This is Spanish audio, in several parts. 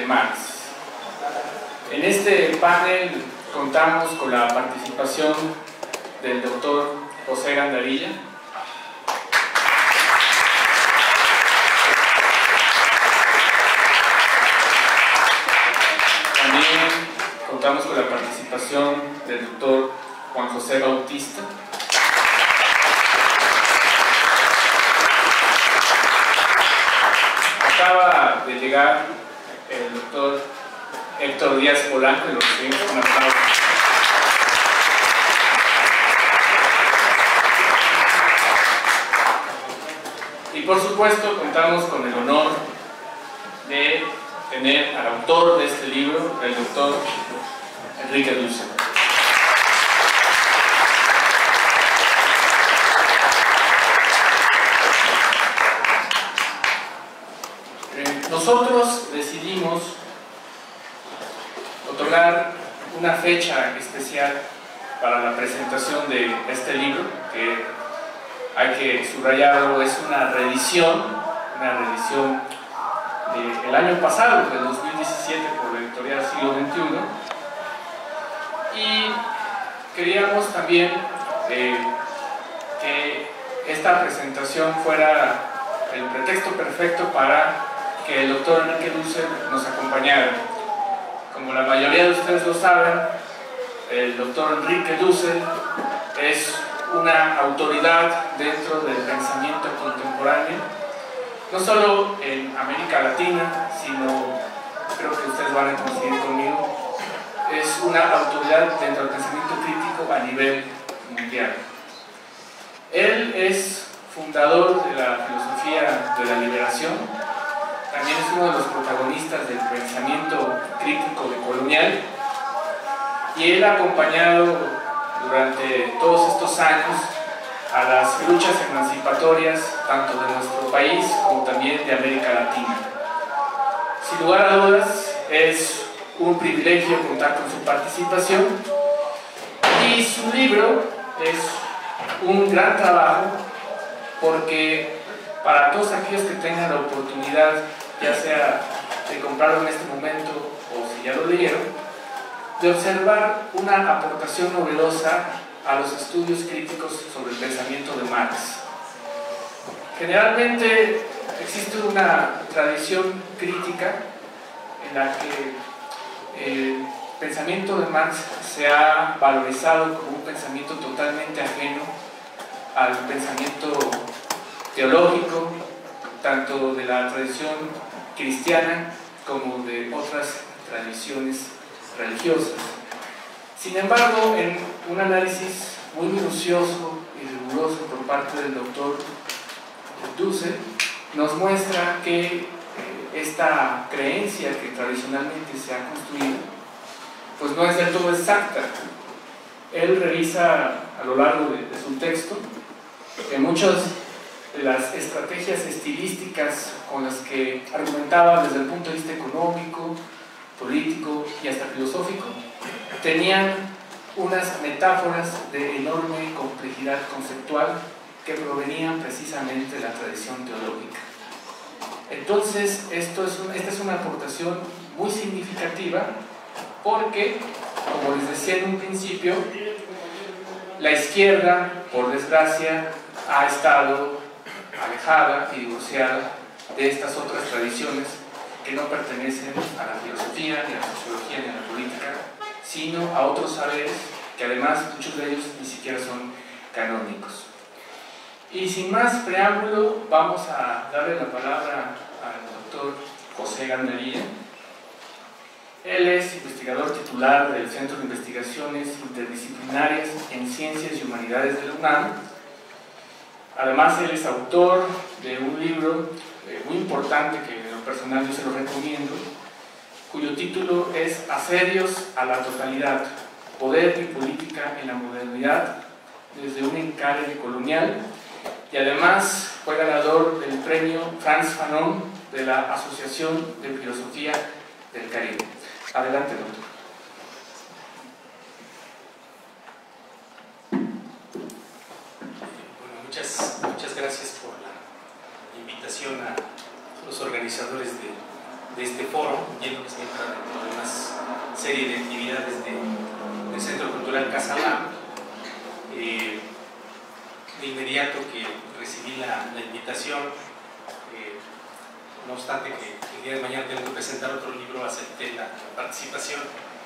de Marx. En este panel contamos con la participación del doctor José Gandarilla, también contamos con la participación del doctor Juan José Bautista, acaba de llegar el doctor Héctor Díaz Polanco, y lo recibimos con aplausos. Y por supuesto contamos con el honor de tener al autor de este libro, el doctor Enrique Dussel. Nosotros decidimos otorgar una fecha especial para la presentación de este libro, que hay que subrayarlo, es una reedición del año pasado, del 2017, por la editorial Siglo XXI, y queríamos también que esta presentación fuera el pretexto perfecto para que el doctor Enrique Dussel nos acompañara. Como la mayoría de ustedes lo saben, el doctor Enrique Dussel es una autoridad dentro del pensamiento contemporáneo, no solo en América Latina, sino, creo que ustedes van a coincidir conmigo, es una autoridad dentro del pensamiento crítico a nivel mundial. Él es fundador de la filosofía de la liberación, también es uno de los protagonistas del pensamiento crítico decolonial, y él ha acompañado durante todos estos años a las luchas emancipatorias tanto de nuestro país como también de América Latina. Sin lugar a dudas, es un privilegio contar con su participación, y su libro es un gran trabajo, porque para todos aquellos que tengan la oportunidad, ya sea de comprarlo en este momento o si ya lo leyeron, de observar una aportación novedosa a los estudios críticos sobre el pensamiento de Marx. Generalmente existe una tradición crítica en la que el pensamiento de Marx se ha valorizado como un pensamiento totalmente ajeno al pensamiento teológico, tanto de la tradición cristiana como de otras tradiciones religiosas. Sin embargo, en un análisis muy minucioso y riguroso por parte del doctor Dussel, nos muestra que esta creencia que tradicionalmente se ha construido, pues no es del todo exacta. Él revisa a lo largo de su texto que muchas de las estrategias estilísticas con las que argumentaba desde el punto de vista económico, político y hasta filosófico, tenían unas metáforas de enorme complejidad conceptual que provenían precisamente de la tradición teológica. Entonces, esta es una aportación muy significativa, porque, como les decía en un principio, la izquierda, por desgracia, ha estado alejada y divorciada de estas otras tradiciones que no pertenecen a la filosofía, ni a la sociología, ni a la política, sino a otros saberes que además muchos de ellos ni siquiera son canónicos. Y sin más preámbulo, vamos a darle la palabra al doctor José Gandarilla. Él es investigador titular del Centro de Investigaciones Interdisciplinarias en Ciencias y Humanidades de la UNAM. Además, él es autor de un libro muy importante que en lo personal yo se lo recomiendo, cuyo título es Asedios a la totalidad, poder y política en la modernidad desde un encare colonial, y además fue ganador del premio Frantz Fanon de la Asociación de Filosofía del Caribe. Adelante, doctor. Bueno, muchas gracias por la invitación a los organizadores este foro, entiendo que se entra dentro de una serie de actividades del Centro Cultural Casalam. De inmediato que recibí la invitación, no obstante que el día de mañana tengo que presentar otro libro, acepté la participación,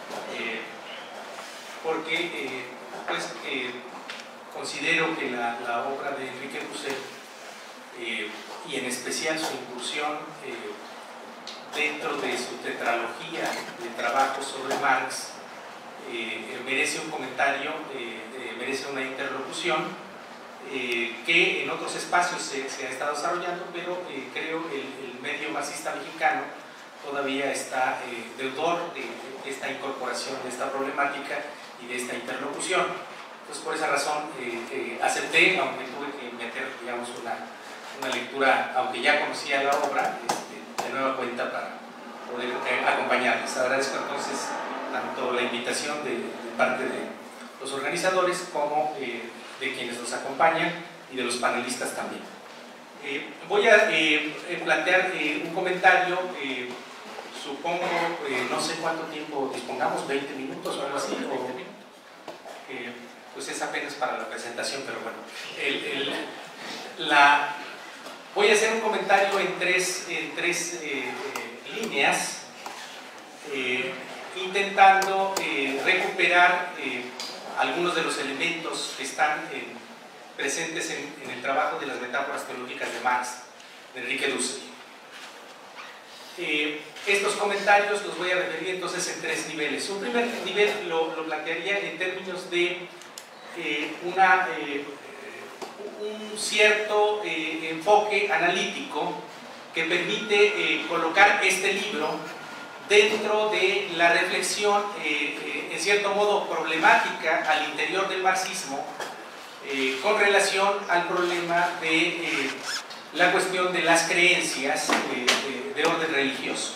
porque pues, considero que la obra de Enrique Dussel, y en especial su incursión dentro de su tetralogía de trabajos sobre Marx, merece un comentario, merece una interlocución que en otros espacios se ha estado desarrollando, pero creo que el medio marxista mexicano todavía está deudor de esta incorporación de esta problemática y de esta interlocución. Entonces, por esa razón acepté, aunque tuve que meter, digamos, una lectura, aunque ya conocía la obra, de nueva cuenta para poder acompañarles. Agradezco entonces tanto la invitación de parte de los organizadores como de quienes nos acompañan y de los panelistas también. Voy a plantear un comentario, supongo, no sé cuánto tiempo dispongamos, 20 minutos o algo así, pues es apenas para la presentación, pero bueno. Voy a hacer un comentario en tres líneas, intentando recuperar algunos de los elementos que están presentes en el trabajo de las metáforas teológicas de Marx, de Enrique Dussel. Estos comentarios los voy a referir entonces en tres niveles. Un primer nivel lo plantearía en términos de un cierto enfoque analítico que permite colocar este libro dentro de la reflexión, en cierto modo problemática al interior del marxismo, con relación al problema de la cuestión de las creencias de orden religioso.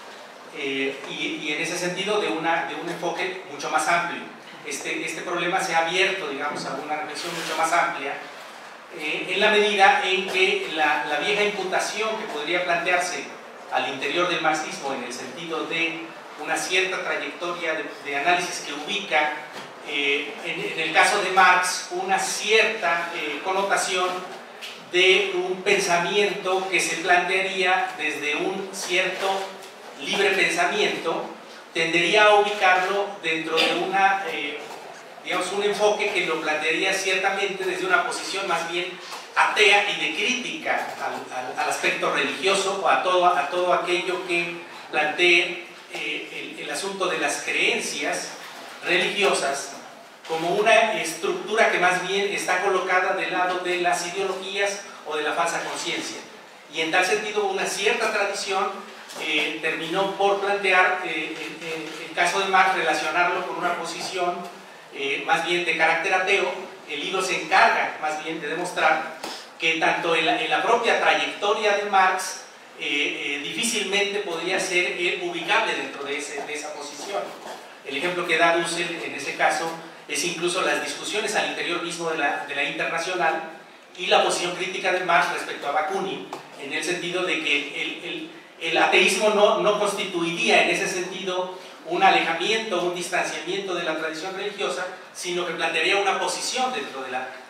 Y en ese sentido de un enfoque mucho más amplio. Este problema se ha abierto, digamos, a una reflexión mucho más amplia, en la medida en que la vieja imputación que podría plantearse al interior del marxismo, en el sentido de una cierta trayectoria de análisis que ubica, en el caso de Marx, una cierta connotación de un pensamiento que se plantearía desde un cierto libre pensamiento, tendería a ubicarlo dentro de digamos, un enfoque que lo plantearía ciertamente desde una posición más bien atea y de crítica al aspecto religioso o a todo aquello que plantee el asunto de las creencias religiosas como una estructura que más bien está colocada del lado de las ideologías o de la falsa conciencia. Y en tal sentido una cierta tradición terminó por plantear, el caso de Marx, relacionarlo con una posición más bien de carácter ateo. El libro se encarga más bien de demostrar que tanto en la propia trayectoria de Marx difícilmente podría ser ubicable dentro de esa posición. El ejemplo que da Dussel en ese caso es incluso las discusiones al interior mismo de la Internacional y la posición crítica de Marx respecto a Bakunin, en el sentido de que el ateísmo no constituiría en ese sentido un alejamiento, un distanciamiento de la tradición religiosa, sino que plantearía una posición dentro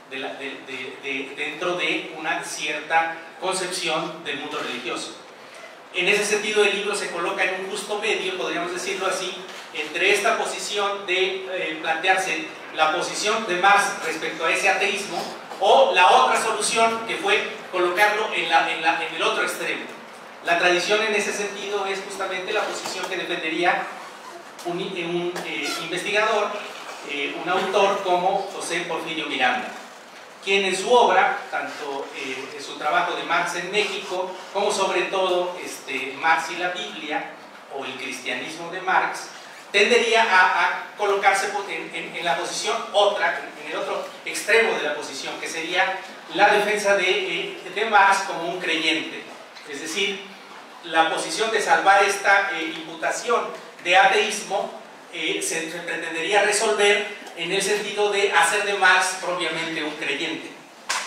de una cierta concepción del mundo religioso. En ese sentido el libro se coloca en un justo medio, podríamos decirlo así, entre esta posición de plantearse la posición de Marx respecto a ese ateísmo, o la otra solución que fue colocarlo en el otro extremo. La tradición en ese sentido es justamente la posición que defendería un investigador, un autor como José Porfirio Miranda, quien en su obra, tanto en su trabajo de Marx en México, como sobre todo Marx y la Biblia, o el cristianismo de Marx, tendería a colocarse en la posición en el otro extremo de la posición, que sería la defensa de Marx como un creyente. Es decir, la posición de salvar esta imputación de ateísmo se pretendería resolver en el sentido de hacer de Marx propiamente un creyente.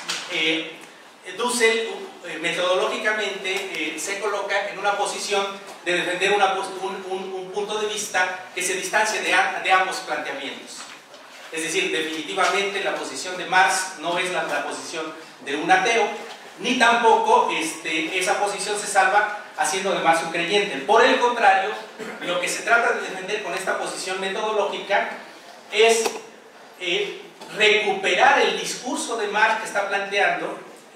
Dussel metodológicamente se coloca en una posición de defender un punto de vista que se distancie de ambos planteamientos. Es decir, definitivamente la posición de Marx no es la posición de un ateo, ni tampoco esa posición se salva haciendo de Marx un creyente. Por el contrario, lo que se trata de defender con esta posición metodológica es recuperar el discurso de Marx que está planteando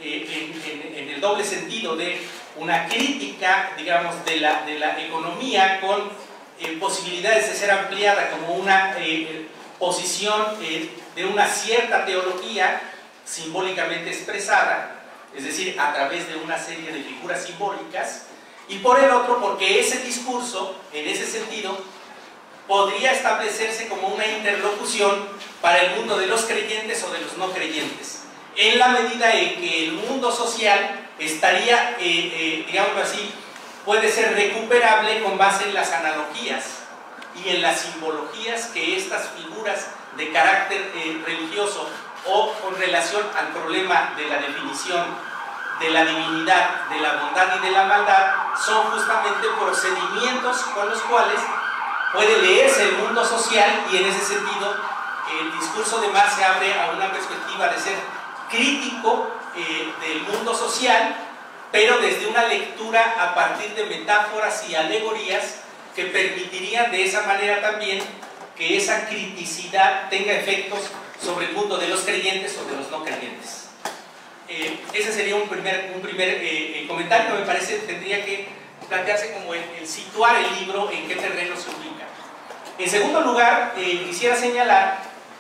en el doble sentido de una crítica, digamos, de la economía con posibilidades de ser ampliada como una posición de una cierta teología simbólicamente expresada, es decir, a través de una serie de figuras simbólicas, y por el otro, porque ese discurso, en ese sentido, podría establecerse como una interlocución para el mundo de los creyentes o de los no creyentes, en la medida en que el mundo social estaría, digámoslo así, puede ser recuperable con base en las analogías y en las simbologías que estas figuras de carácter religioso o con relación al problema de la definición de la divinidad, de la bondad y de la maldad, son justamente procedimientos con los cuales puede leerse el mundo social, y en ese sentido el discurso de Marx se abre a una perspectiva de ser crítico del mundo social, pero desde una lectura a partir de metáforas y alegorías que permitirían de esa manera también que esa criticidad tenga efectos sobre el mundo de los creyentes o de los no creyentes. Ese sería un primer comentario que me parece tendría que plantearse como el situar el libro en qué terreno se ubica. En segundo lugar, quisiera señalar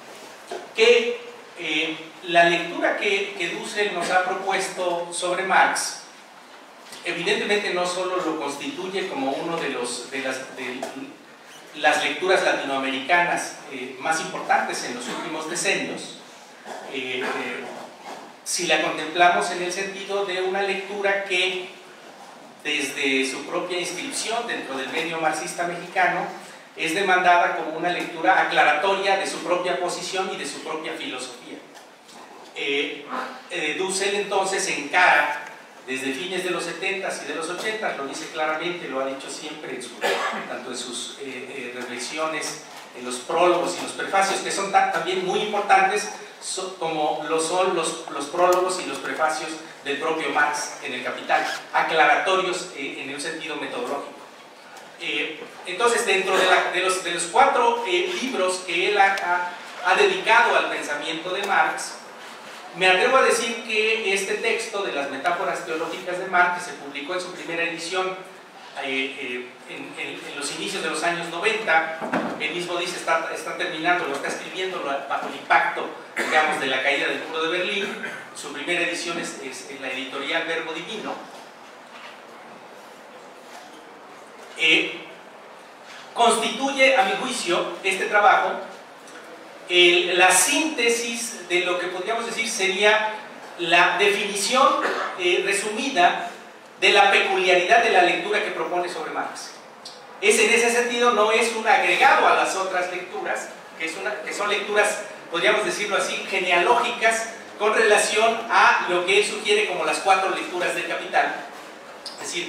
que la lectura que Dussel nos ha propuesto sobre Marx evidentemente no solo lo constituye como uno de las lecturas latinoamericanas más importantes en los últimos decenios, si la contemplamos en el sentido de una lectura que desde su propia inscripción dentro del medio marxista mexicano es demandada como una lectura aclaratoria de su propia posición y de su propia filosofía. Dussel entonces encara desde fines de los 70s y de los 80s, lo dice claramente, lo ha dicho siempre tanto en sus reflexiones, en los prólogos y los prefacios, que son también muy importantes, como lo son los prólogos y los prefacios del propio Marx en el Capital, aclaratorios en un sentido metodológico. Entonces, dentro de los 4 libros que él ha dedicado al pensamiento de Marx, me atrevo a decir que este texto de las metáforas teológicas de Marx, que se publicó en su primera edición en los inicios de los años 90, él mismo dice está terminando, lo está escribiendo bajo el impacto, digamos, de la caída del muro de Berlín. Su primera edición es en la editorial Verbo Divino. Constituye, a mi juicio, este trabajo la síntesis de lo que podríamos decir sería la definición resumida de la peculiaridad de la lectura que propone sobre Marx. En ese sentido no es un agregado a las otras lecturas, que son lecturas, podríamos decirlo así, genealógicas con relación a lo que él sugiere como las 4 lecturas del Capital, es decir,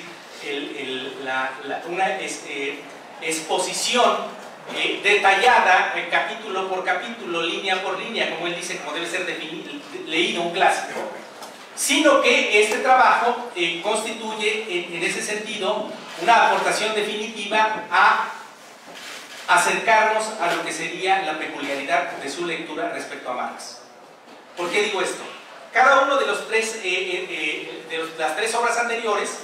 una exposición detallada, capítulo por capítulo, línea por línea, como él dice, como debe ser leído un clásico, sino que este trabajo constituye en ese sentido una aportación definitiva a acercarnos a lo que sería la peculiaridad de su lectura respecto a Marx. ¿Por qué digo esto? Cada uno de las 3 obras anteriores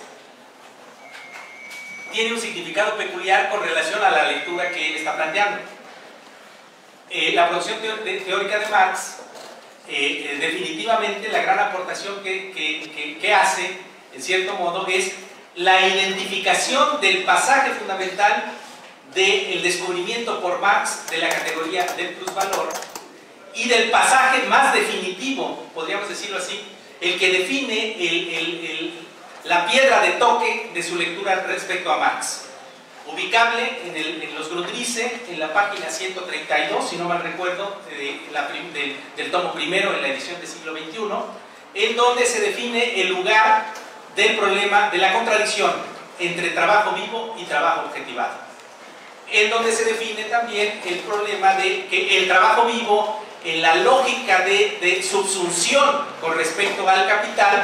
tiene un significado peculiar con relación a la lectura que él está planteando. La producción teórica de Marx, definitivamente la gran aportación que hace, en cierto modo, es la identificación del pasaje fundamental del descubrimiento por Marx de la categoría del plusvalor y del pasaje más definitivo, podríamos decirlo así, el que define la piedra de toque de su lectura respecto a Marx, ubicable en los Grundrisse, en la página 132, si no mal recuerdo, del tomo primero en la edición del siglo XXI, en donde se define el lugar del problema de la contradicción entre trabajo vivo y trabajo objetivado, en donde se define también el problema de que el trabajo vivo, en la lógica de subsunción con respecto al capital,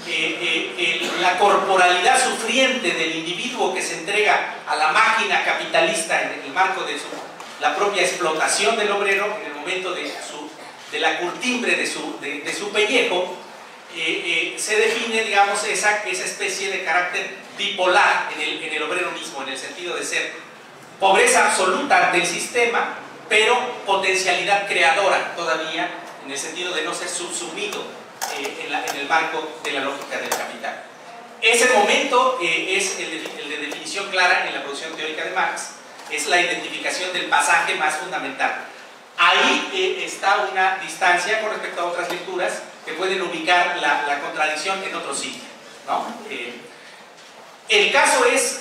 la corporalidad sufriente del individuo que se entrega a la máquina capitalista en el marco de la propia explotación del obrero, en el momento de la curtimbre de su pellejo, se define, digamos, esa especie de carácter bipolar en el obrero mismo, en el sentido de ser pobreza absoluta del sistema, pero potencialidad creadora todavía, en el sentido de no ser subsumido en el marco de la lógica del capital. Ese momento es el de definición clara en la producción teórica de Marx, es la identificación del pasaje más fundamental. Ahí está una distancia con respecto a otras lecturas que pueden ubicar la contradicción en otro sitio, ¿no? El caso es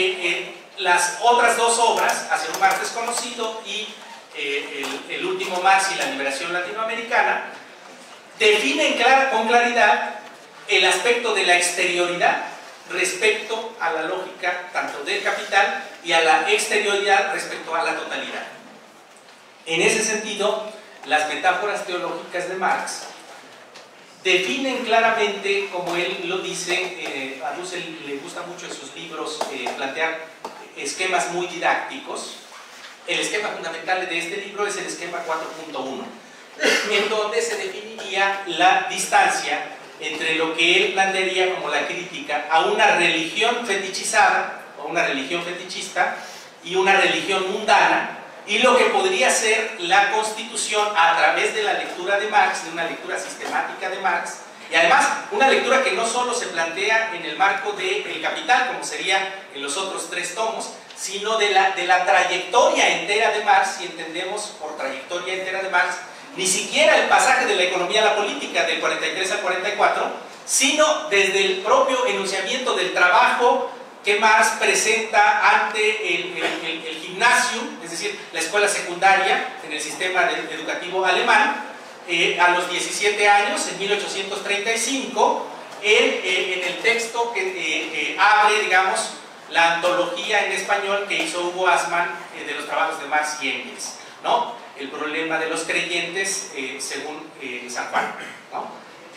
las otras dos obras, Hacia un Marx desconocido y el último Marx y la liberación latinoamericana, definen con claridad el aspecto de la exterioridad respecto a la lógica tanto del capital y a la exterioridad respecto a la totalidad. En ese sentido, las metáforas teológicas de Marx definen claramente, como él lo dice, a Dussel le gusta mucho en sus libros plantear esquemas muy didácticos. El esquema fundamental de este libro es el esquema 4.1, en donde se definiría la distancia entre lo que él plantearía como la crítica a una religión fetichizada, o una religión fetichista, y una religión mundana, y lo que podría ser la constitución a través de la lectura de Marx, de una lectura sistemática de Marx, y además una lectura que no solo se plantea en el marco del Capital, como sería en los otros tres tomos, sino de la trayectoria entera de Marx, si entendemos por trayectoria entera de Marx, ni siquiera el pasaje de la economía a la política del 43 al 44, sino desde el propio enunciamiento del trabajo que Marx presenta ante el gimnasio, es decir, la escuela secundaria en el sistema educativo alemán, a los 17 años, en 1835, en el texto que abre, digamos, la antología en español que hizo Hugo Assmann de los trabajos de Marx y Engels, ¿no? El problema de los creyentes según San Juan, ¿no?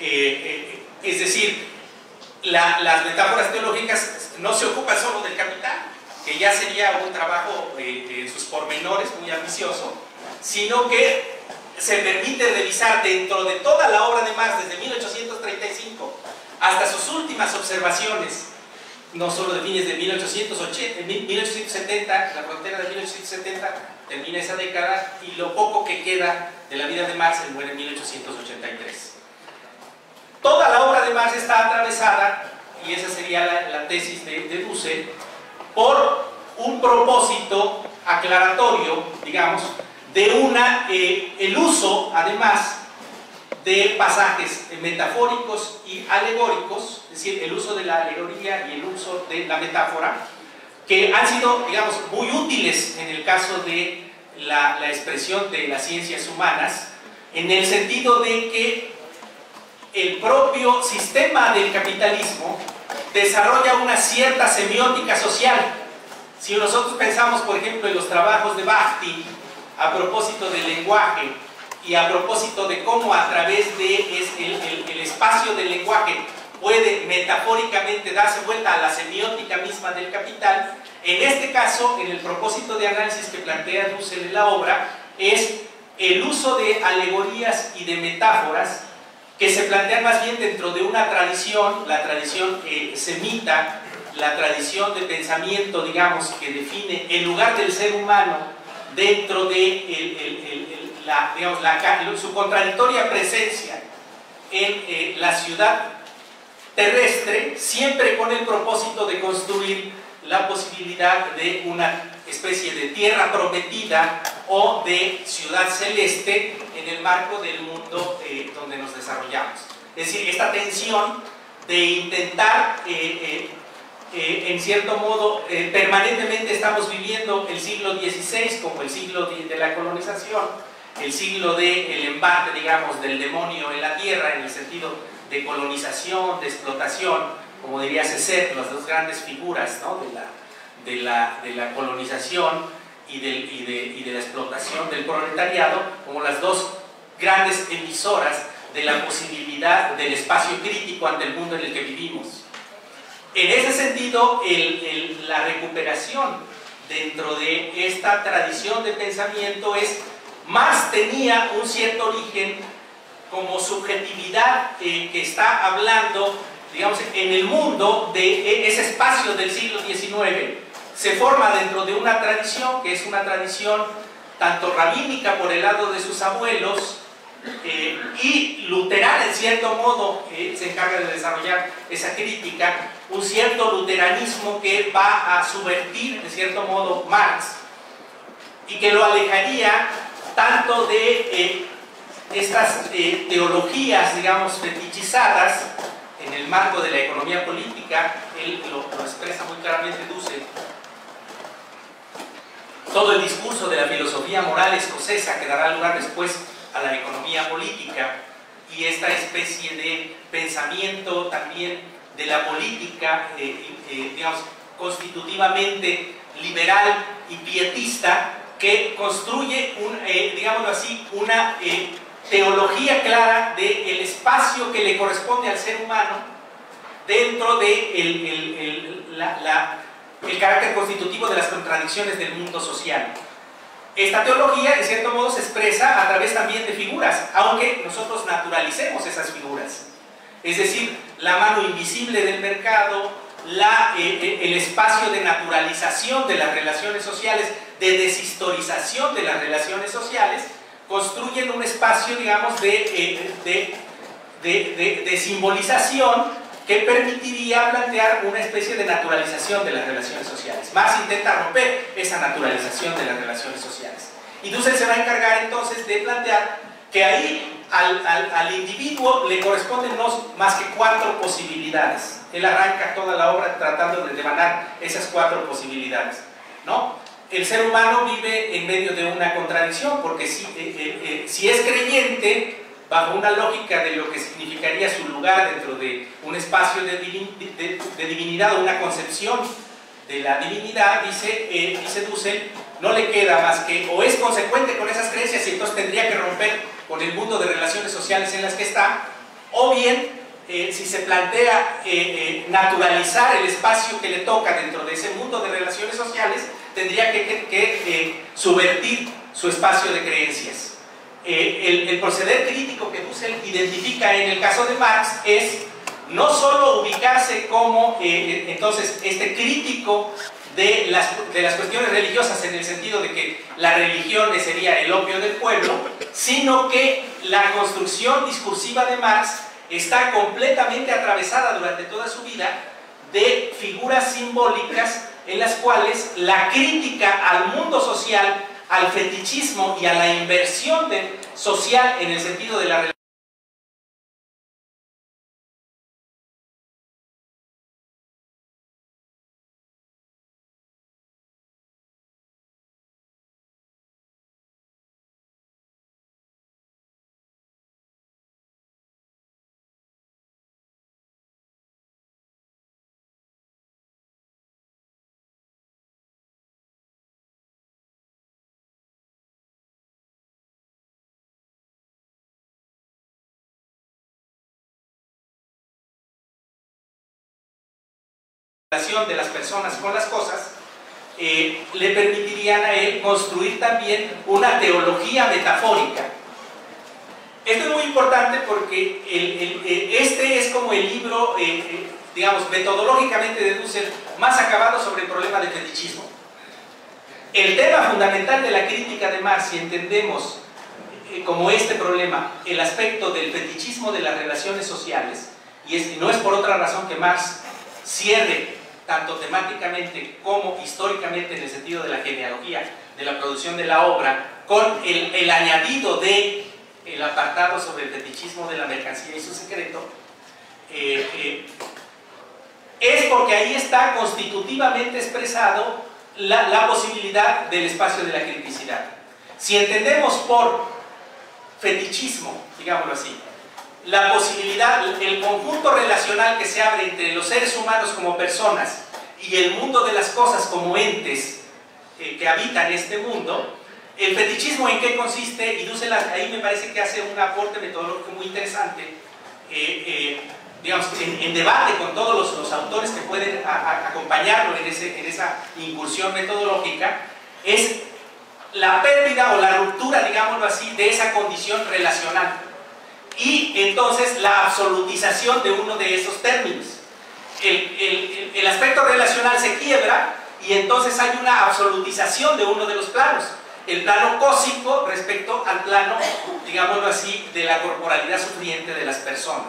Es decir, las metáforas teológicas no se ocupan solo del capital, que ya sería un trabajo en sus pormenores muy ambicioso, sino que se permite revisar dentro de toda la obra de Marx desde 1835 hasta sus últimas observaciones, no solo de fines de 1870, la frontera de 1870 termina esa década, y lo poco que queda de la vida de Marx se muere en 1883. Toda la obra de Marx está atravesada, y esa sería la tesis de Dussel, por un propósito aclaratorio, digamos, de el uso, además, de pasajes metafóricos y alegóricos, es decir, el uso de la alegoría y el uso de la metáfora, que han sido, digamos, muy útiles en el caso de la expresión de las ciencias humanas, en el sentido de que el propio sistema del capitalismo desarrolla una cierta semiótica social. Si nosotros pensamos, por ejemplo, en los trabajos de Bakhtin a propósito del lenguaje y a propósito de cómo a través de el espacio del lenguaje puede metafóricamente darse vuelta a la semiótica misma del capital, en este caso, en el propósito de análisis que plantea Dussel en la obra, es el uso de alegorías y de metáforas que se plantean más bien dentro de una tradición, la tradición semita, la tradición de pensamiento, digamos, que define el lugar del ser humano dentro de su contradictoria presencia en la ciudad terrestre, siempre con el propósito de construir la posibilidad de una especie de tierra prometida o de ciudad celeste en el marco del mundo donde nos desarrollamos. Es decir, esta tensión de intentar, en cierto modo, permanentemente estamos viviendo el siglo XVI como el siglo de la colonización, el siglo del embate, digamos, del demonio en la tierra, en el sentido de colonización, de explotación, como diría Césaire, las dos grandes figuras, ¿no?, de la colonización y de la explotación del proletariado, como las dos grandes emisoras de la posibilidad del espacio crítico ante el mundo en el que vivimos. En ese sentido, la recuperación dentro de esta tradición de pensamiento es: Marx tenía un cierto origen como subjetividad que está hablando, digamos, en el mundo de ese espacio del siglo XIX. Se forma dentro de una tradición que es una tradición tanto rabínica por el lado de sus abuelos y luterana, en cierto modo, se encarga de desarrollar esa crítica, un cierto luteranismo que va a subvertir, en cierto modo, Marx, y que lo alejaría tanto de estas teologías, digamos, fetichizadas en el marco de la economía política. Él lo expresa muy claramente, Dussel. Todo el discurso de la filosofía moral escocesa que dará lugar después a la economía política, y esta especie de pensamiento también de la política, digamos, constitutivamente liberal y pietista, que construye, digámoslo así, una teología clara del espacio que le corresponde al ser humano dentro de el carácter constitutivo de las contradicciones del mundo social. Esta teología, en cierto modo, se expresa a través también de figuras, aunque nosotros naturalicemos esas figuras. Es decir, la mano invisible del mercado, el espacio de naturalización de las relaciones sociales, de deshistorización de las relaciones sociales, construyen un espacio, digamos, de simbolización que permitiría plantear una especie de naturalización de las relaciones sociales. Marx intenta romper esa naturalización de las relaciones sociales. Y Dussel se va a encargar entonces de plantear que ahí al individuo le corresponden no más que 4 posibilidades. Él arranca toda la obra tratando de devanar esas 4 posibilidades, ¿no? El ser humano vive en medio de una contradicción, porque si es creyente, bajo una lógica de lo que significaría su lugar dentro de un espacio de divinidad, o una concepción de la divinidad, dice Dussel, no le queda más que o es consecuente con esas creencias y entonces tendría que romper con el mundo de relaciones sociales en las que está, o bien si se plantea naturalizar el espacio que le toca dentro de ese mundo de relaciones sociales, tendría que subvertir su espacio de creencias. El proceder crítico que Dussel identifica en el caso de Marx es no solo ubicarse como entonces este crítico de las cuestiones religiosas, en el sentido de que la religión sería el opio del pueblo, sino que la construcción discursiva de Marx está completamente atravesada durante toda su vida de figuras simbólicas en las cuales la crítica al mundo social, al fetichismo y a la inversión social en el sentido de la relación de las personas con las cosas, le permitirían a él construir también una teología metafórica. Esto es muy importante porque este es como el libro, digamos, metodológicamente de Dussel más acabado sobre el problema del fetichismo. El tema fundamental de la crítica de Marx, si entendemos como este problema, el aspecto del fetichismo de las relaciones sociales, y no es por otra razón que Marx cierre tanto temáticamente como históricamente en el sentido de la genealogía de la producción de la obra, con el añadido de el apartado sobre el fetichismo de la mercancía y su secreto, es porque ahí está constitutivamente expresado la posibilidad del espacio de la criticidad. Si entendemos por fetichismo, digámoslo así, la posibilidad, el conjunto relacional que se abre entre los seres humanos como personas y el mundo de las cosas como entes que habitan este mundo. El fetichismo, ¿en qué consiste? Y Dussel ahí me parece que hace un aporte metodológico muy interesante, digamos, en debate con todos los autores que pueden acompañarlo en esa incursión metodológica, es la pérdida o la ruptura, digámoslo así, de esa condición relacional y entonces la absolutización de uno de esos términos. El aspecto relacional se quiebra y entonces hay una absolutización de uno de los planos, el plano cósico respecto al plano, digámoslo así, de la corporalidad sufriente de las personas.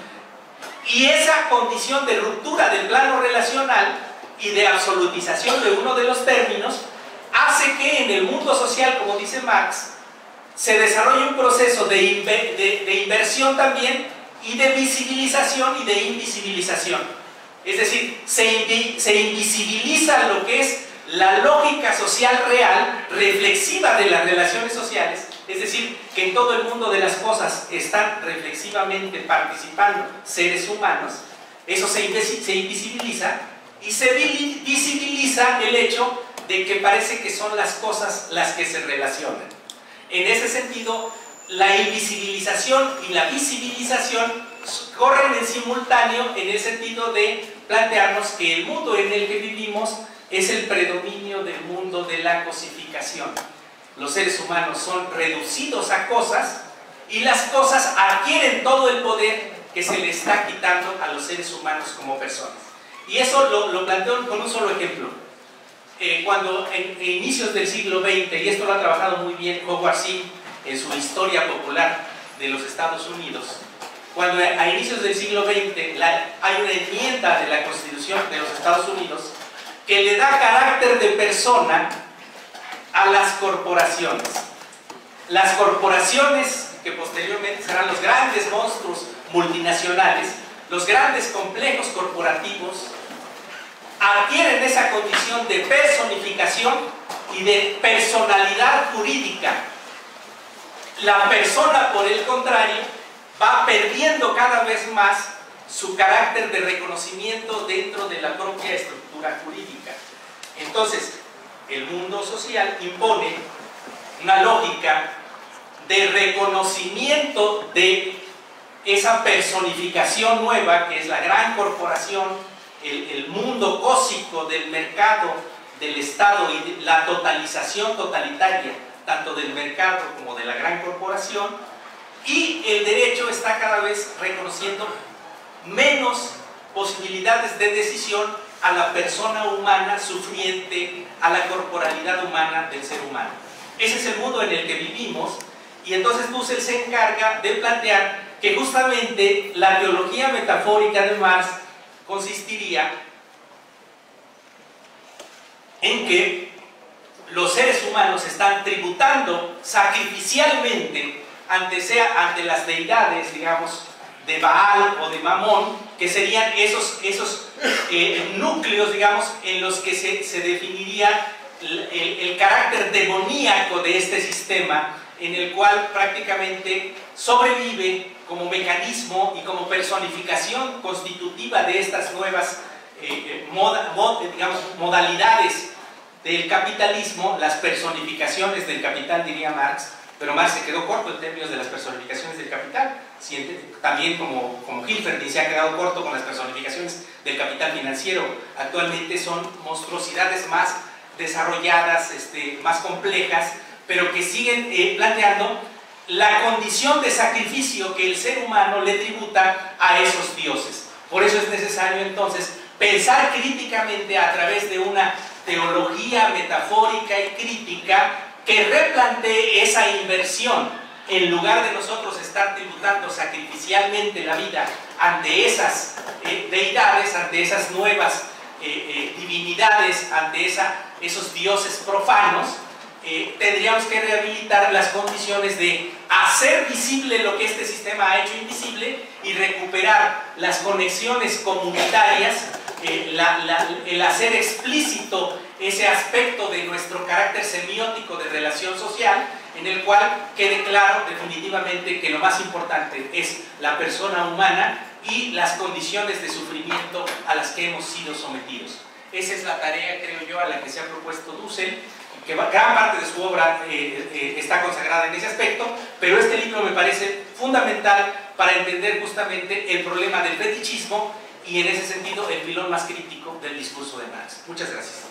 Y esa condición de ruptura del plano relacional y de absolutización de uno de los términos hace que en el mundo social, como dice Marx, se desarrolle un proceso de inversión también y de visibilización y de invisibilización. Es decir, se invisibiliza lo que es la lógica social real, reflexiva de las relaciones sociales, es decir, que en todo el mundo de las cosas están reflexivamente participando seres humanos. Eso se invisibiliza y se visibiliza el hecho de que parece que son las cosas las que se relacionan. En ese sentido, la invisibilización y la visibilización corren en simultáneo en el sentido de plantearnos que el mundo en el que vivimos es el predominio del mundo de la cosificación. Los seres humanos son reducidos a cosas y las cosas adquieren todo el poder que se le está quitando a los seres humanos como personas. Y eso lo planteo con un solo ejemplo. Cuando en inicios del siglo XX, y esto lo ha trabajado muy bien Howard Zinn en su Historia Popular de los Estados Unidos, cuando a inicios del siglo XX hay una enmienda de la Constitución de los Estados Unidos que le da carácter de persona a las corporaciones. Las corporaciones, que posteriormente serán los grandes monstruos multinacionales, los grandes complejos corporativos, adquieren esa condición de personificación y de personalidad jurídica. La persona, por el contrario, va perdiendo cada vez más su carácter de reconocimiento dentro de la propia estructura jurídica. Entonces, el mundo social impone una lógica de reconocimiento de esa personificación nueva que es la gran corporación, el mundo cósico del mercado, del Estado y la totalización totalitaria tanto del mercado como de la gran corporación, y el derecho está cada vez reconociendo menos posibilidades de decisión a la persona humana sufriente, a la corporalidad humana del ser humano. Ese es el mundo en el que vivimos, y entonces Dussel se encarga de plantear que justamente la teología metafórica de Marx consistiría en que los seres humanos están tributando sacrificialmente ante las deidades, digamos, de Baal o de Mamón, que serían esos núcleos, digamos, en los que se definiría el carácter demoníaco de este sistema, en el cual prácticamente sobrevive como mecanismo y como personificación constitutiva de estas nuevas modalidades del capitalismo, las personificaciones del capital, diría Marx. Pero Marx se quedó corto en términos de las personificaciones del capital, también como Hilferding se ha quedado corto con las personificaciones del capital financiero. Actualmente son monstruosidades más desarrolladas, más complejas, pero que siguen planteando la condición de sacrificio que el ser humano le tributa a esos dioses. Por eso es necesario entonces pensar críticamente a través de una teología metafórica y crítica que replantee esa inversión. En lugar de nosotros estar tributando sacrificialmente la vida ante esas deidades, ante esas nuevas divinidades, ante esos dioses profanos, tendríamos que rehabilitar las condiciones de hacer visible lo que este sistema ha hecho invisible y recuperar las conexiones comunitarias, el hacer explícito ese aspecto de nuestro carácter semiótico de relación social en el cual quede claro definitivamente que lo más importante es la persona humana y las condiciones de sufrimiento a las que hemos sido sometidos. Esa es la tarea, creo yo, a la que se ha propuesto Dussel, que gran parte de su obra está consagrada en ese aspecto, pero este libro me parece fundamental para entender justamente el problema del fetichismo y en ese sentido el filón más crítico del discurso de Marx. Muchas gracias.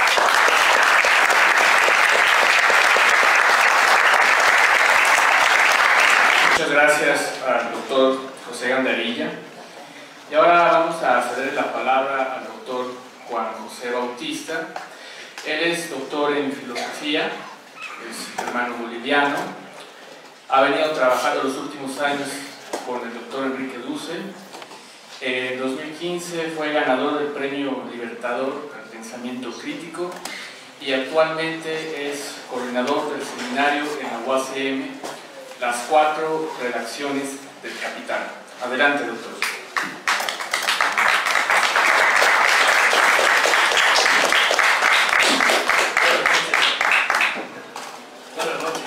Muchas gracias al doctor José Gandarilla. Y ahora vamos a ceder la palabra al doctor Juan José Bautista. Él es doctor en filosofía, es hermano boliviano, ha venido trabajando los últimos años con el doctor Enrique Dussel. En 2015 fue ganador del Premio Libertador al Pensamiento Crítico y actualmente es coordinador del seminario en la UACM, las 4 redacciones del Capital. Adelante, doctor. Buenas noches.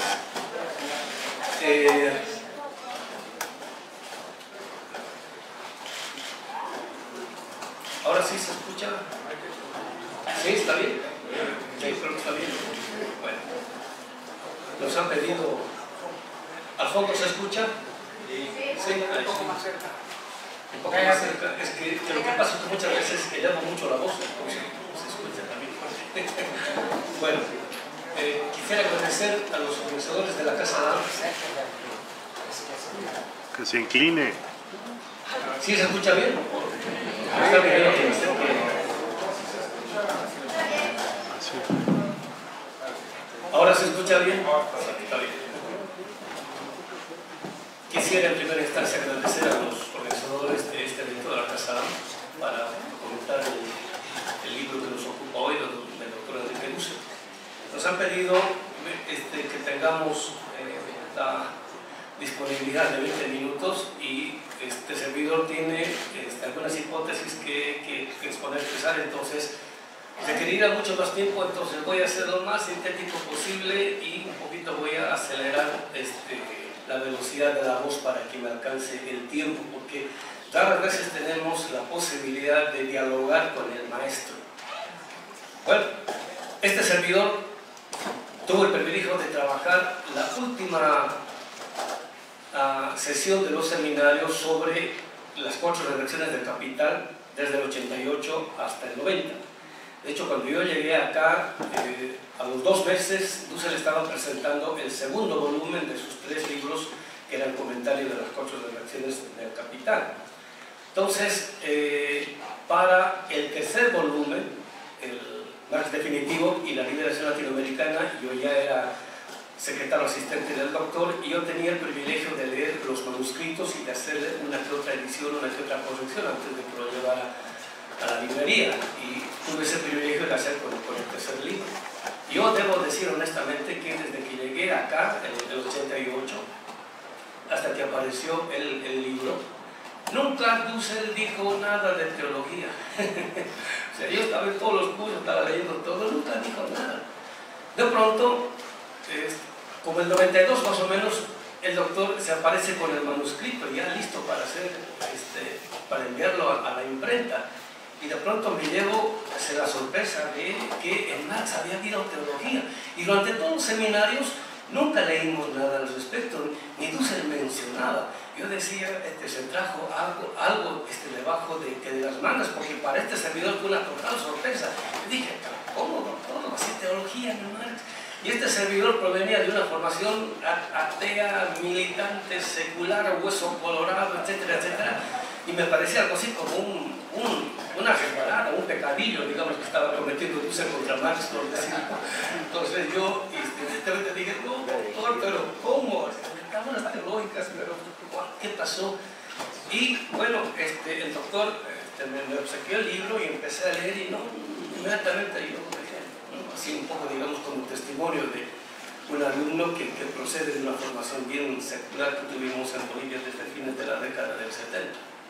¿Ahora sí se escucha? ¿Sí? ¿Está bien? Sí, creo que está bien. Bueno, nos han pedido... ¿Al fondo se escucha? Sí, un poco más cerca. Un poco más cerca. Es que lo que pasa es que muchas veces que llamo mucho la voz, entonces se escucha también. Bueno, quisiera agradecer a los organizadores de la Casa de Armas. Que se incline. ¿Sí se escucha bien? Está bien, ¿ahora se escucha bien? Está bien. Quisiera en primera instancia agradecer a los organizadores de este evento de la Casa para comentar el libro que nos ocupa hoy, del doctor Enrique Dussel. Nos han pedido que tengamos la disponibilidad de 20 minutos y este servidor tiene algunas hipótesis que exponer, expresar, entonces requerirá mucho más tiempo, entonces voy a ser lo más sintético posible y un poquito voy a acelerar la velocidad de la voz para que me alcance el tiempo, porque raras veces tenemos la posibilidad de dialogar con el maestro. Bueno, este servidor tuvo el privilegio de trabajar la última sesión de los seminarios sobre las 4 redacciones del Capital desde el 88 hasta el 90. De hecho, cuando yo llegué acá, a los 2 meses, Dussel estaba presentando el segundo volumen de sus 3 libros, que eran comentarios de las 4 redacciones del Capital. Entonces, para el tercer volumen, el Marx definitivo y la liberación latinoamericana, yo ya era secretario asistente del doctor y yo tenía el privilegio de leer los manuscritos y de hacer una que otra edición, una que otra corrección antes de que lo llevara a la librería, y tuve ese privilegio de hacer con el tercer libro. Yo debo decir honestamente que desde que llegué acá en el 88 hasta que apareció el libro, nunca Dussel dijo nada de teología. O sea, yo estaba en todos los cursos, estaba leyendo todo, nunca dijo nada. De pronto, como el 92 más o menos, el doctor se aparece con el manuscrito ya listo para hacer, para enviarlo a la imprenta. Y de pronto me llevo la sorpresa de que en Marx había habido teología. Y durante todos los seminarios nunca leímos nada al respecto, ni Dussel mencionaba. Yo decía, se trajo algo debajo de las mangas, porque para este servidor fue una total sorpresa. Y dije, ¿cómo doctor? ¿Así teología en Marx? Y este servidor provenía de una formación atea, militante, secular, hueso colorado, etcétera, etcétera. Y me parecía algo así como una resbalada, un pecadillo, digamos, que estaba cometiendo Dussel contra Marx, por decirlo. Entonces yo inmediatamente dije, no, doctor, pero ¿cómo? Cámaras teológicas, pero ¿qué pasó? Y bueno, el doctor me obsequió el libro y empecé a leer y no, inmediatamente yo dije, así un poco, digamos, como testimonio de un alumno que procede de una formación bien secular que tuvimos en Bolivia desde fines de la década del 70.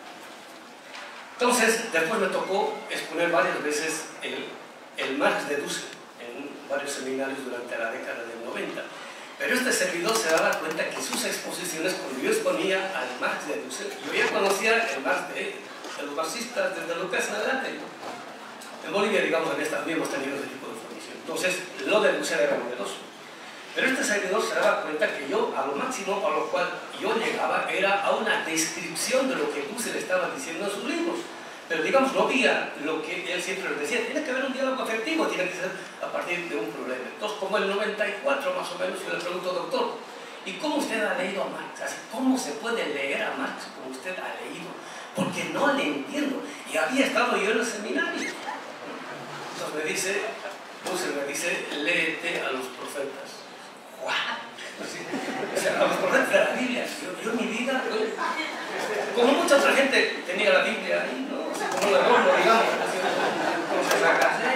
Entonces, después me tocó exponer varias veces el Marx de Dussel en varios seminarios durante la década del 90. Pero este servidor se daba cuenta que en sus exposiciones, cuando yo exponía al Marx de Dussel, yo ya conocía el Marx de los marxistas desde Lucas en adelante. En Bolivia, digamos, habíamos tenido ese tipo de formación. Entonces, lo de Dussel era novedoso. Pero este servidor se daba cuenta que yo, a lo máximo a lo cual yo llegaba, era a una descripción de lo que Dussel estaba diciendo en sus libros. Pero digamos, no había lo que él siempre les decía, tiene que haber un diálogo afectivo, tiene que ser a partir de un problema. Entonces, como el 94 más o menos, yo le pregunto, doctor, ¿y cómo usted ha leído a Marx? Así, ¿cómo se puede leer a Marx como usted ha leído? Porque no le entiendo. Y había estado yo en el seminario. Entonces me dice, Dussel me dice, léete a los profetas. ¿What? O sea, a los profetas de la Biblia. Yo en mi vida, como mucha otra gente tenía la Biblia ahí, ¿no? O sea, como un adorno, digamos. Entonces la agarré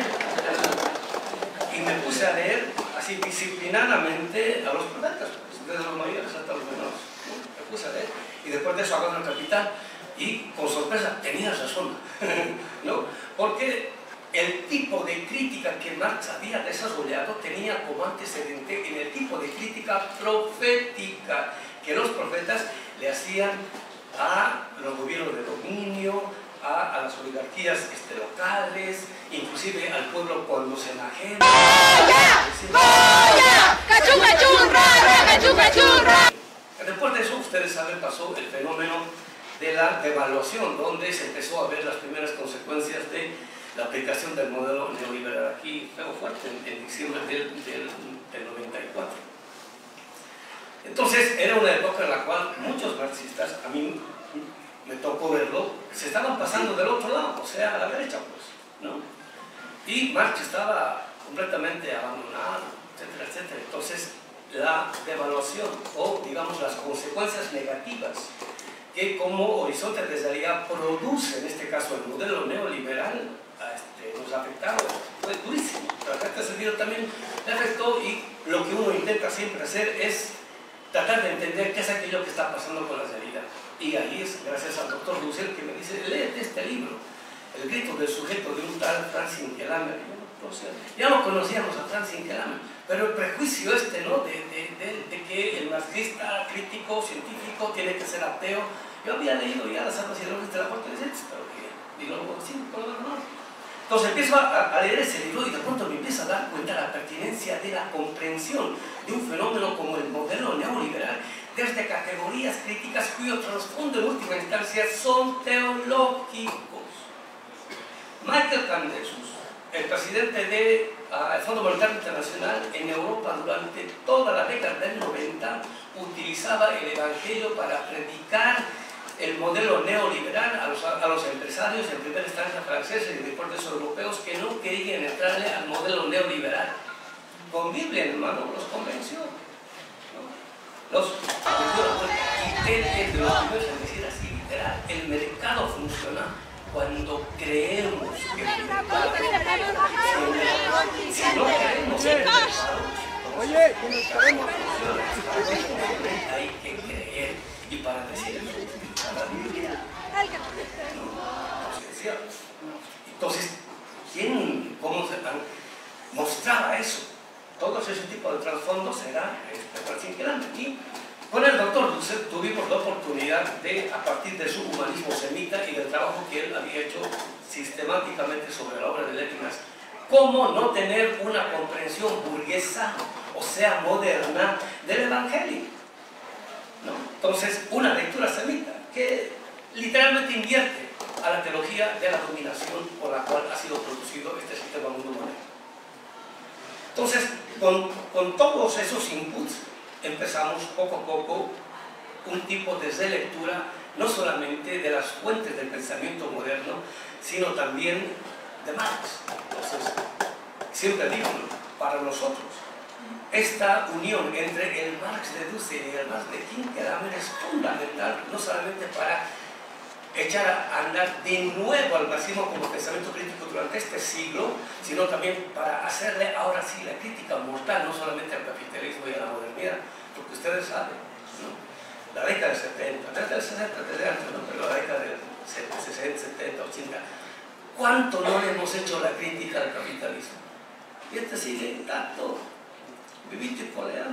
y me puse a leer así disciplinadamente a los profetas, desde los mayores hasta los menores, ¿no? Me puse a leer y después de eso hago el Capital y con sorpresa tenía razón, ¿no? Porque el tipo de crítica que Marx había desarrollado tenía como antecedente en el tipo de crítica profética que los profetas le hacían a los gobiernos de dominio, a las oligarquías locales, inclusive al pueblo cuando se enajena. Después de eso, ustedes saben, pasó el fenómeno de la devaluación, donde se empezó a ver las primeras consecuencias de la aplicación del modelo neoliberal. Aquí fue fuerte en diciembre del 94. Entonces, era una época en la cual muchos marxistas, a mí me tocó verlo, se estaban pasando del otro lado, o sea, a la derecha, pues, ¿no? Y Marx estaba completamente abandonado, etcétera, etcétera. Entonces, la devaluación, o digamos las consecuencias negativas que como horizonte de salida produce, en este caso, el modelo neoliberal, nos afectaron, fue durísimo. Pero a este sentido también le afectó, y lo que uno intenta siempre hacer es tratar de entender qué es aquello que está pasando con la salida. Y ahí es gracias al doctor Dussel que me dice, léete este libro, El grito del sujeto, de un tal Franz Inkelammer. Ya lo conocíamos a Franz Inkelammer, pero el prejuicio ¿no? de que el marxista crítico, científico, tiene que ser ateo. Yo había leído ya las armas ideológicas de la muerte de Sitz, pero que, y luego, sí, pero no. Entonces empiezo a leer ese libro y de pronto me empiezo a dar cuenta de la pertinencia de la comprensión de un fenómeno como el modelo neoliberal desde categorías críticas cuyo trasfondo en última instancia son teológicos. Michael Candesus, el presidente del Fondo Monetario Internacional en Europa durante toda la década del 90, utilizaba el Evangelio para predicar el modelo neoliberal a los empresarios, en primera instancia franceses y después de esos europeos, que no querían entrarle al modelo neoliberal. Con Biblia en mano los convenció, ¿no? Y él es de los primeros en decir así, literal, el mercado funciona cuando creemos que el mercado funciona. Si no creemos que el mercado funciona, hay que creer. Y para decir eso, la Biblia. Entonces, ¿cómo se mostraba eso? Todo ese tipo de trasfondos era Franz Inkelammer. Y con el doctor Dussel tuvimos la oportunidad de, a partir de su humanismo semita y del trabajo que él había hecho sistemáticamente sobre la obra de Levinas, cómo no tener una comprensión burguesa, o sea, moderna, del Evangelio, ¿no? Entonces, una lectura semita que literalmente invierte a la teología de la dominación por la cual ha sido producido este sistema mundo moderno. Entonces, con todos esos inputs, empezamos poco a poco un tipo de relectura, no solamente de las fuentes del pensamiento moderno, sino también de Marx. Entonces, siempre digo, para nosotros, esta unión entre el Marx de Dussel y el Marx de Inkelammer es fundamental, no solamente para echar a andar de nuevo al marxismo como pensamiento crítico durante este siglo, sino también para hacerle ahora sí la crítica mortal, no solamente al capitalismo y a la modernidad, porque ustedes saben, ¿no? La década del 70, desde el 60, desde antes, ¿no? Pero la década del 60, 70, 80, ¿cuánto no le hemos hecho la crítica al capitalismo? Y este sigue intacto, vivito y coleando.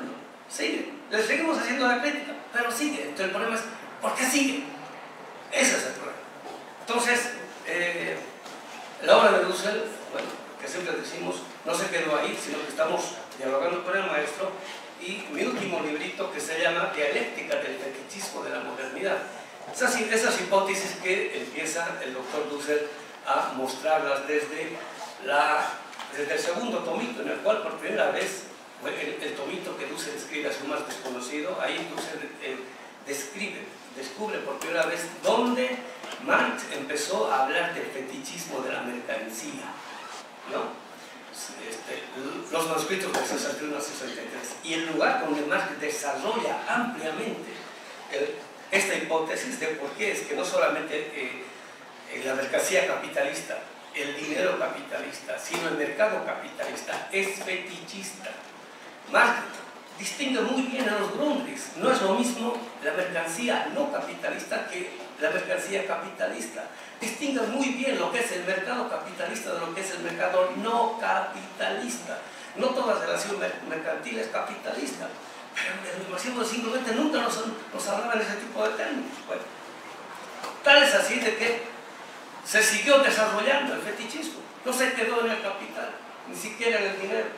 Sigue. Le seguimos haciendo la crítica, pero sigue. Entonces el problema es, ¿por qué sigue? Ese es el problema. Entonces, la obra de Dussel, bueno, que siempre decimos, no se quedó ahí, sino que estamos dialogando con el maestro, y mi último librito, que se llama Dialéctica del fetichismo de la modernidad. Esas hipótesis que empieza el doctor Dussel a mostrarlas desde el segundo tomito, en el cual por primera vez, el tomito que Dussel escribe a su más desconocido, ahí Dussel descubre por primera vez dónde Marx empezó a hablar del fetichismo de la mercancía, ¿no? Los manuscritos de 61 a 63, y el lugar donde Marx desarrolla ampliamente esta hipótesis de por qué es que no solamente la mercancía capitalista, el dinero capitalista, sino el mercado capitalista es fetichista. Marx distingue muy bien a los Grundrisse. No es lo mismo la mercancía no capitalista que la mercancía capitalista. Distingue muy bien lo que es el mercado capitalista de lo que es el mercado no capitalista. No toda relación mercantil es capitalista, pero en el máximo del siglo XX nunca nos hablaban de ese tipo de términos. Bueno, tal es así de que se siguió desarrollando el fetichismo. No se quedó en el capital, ni siquiera en el dinero.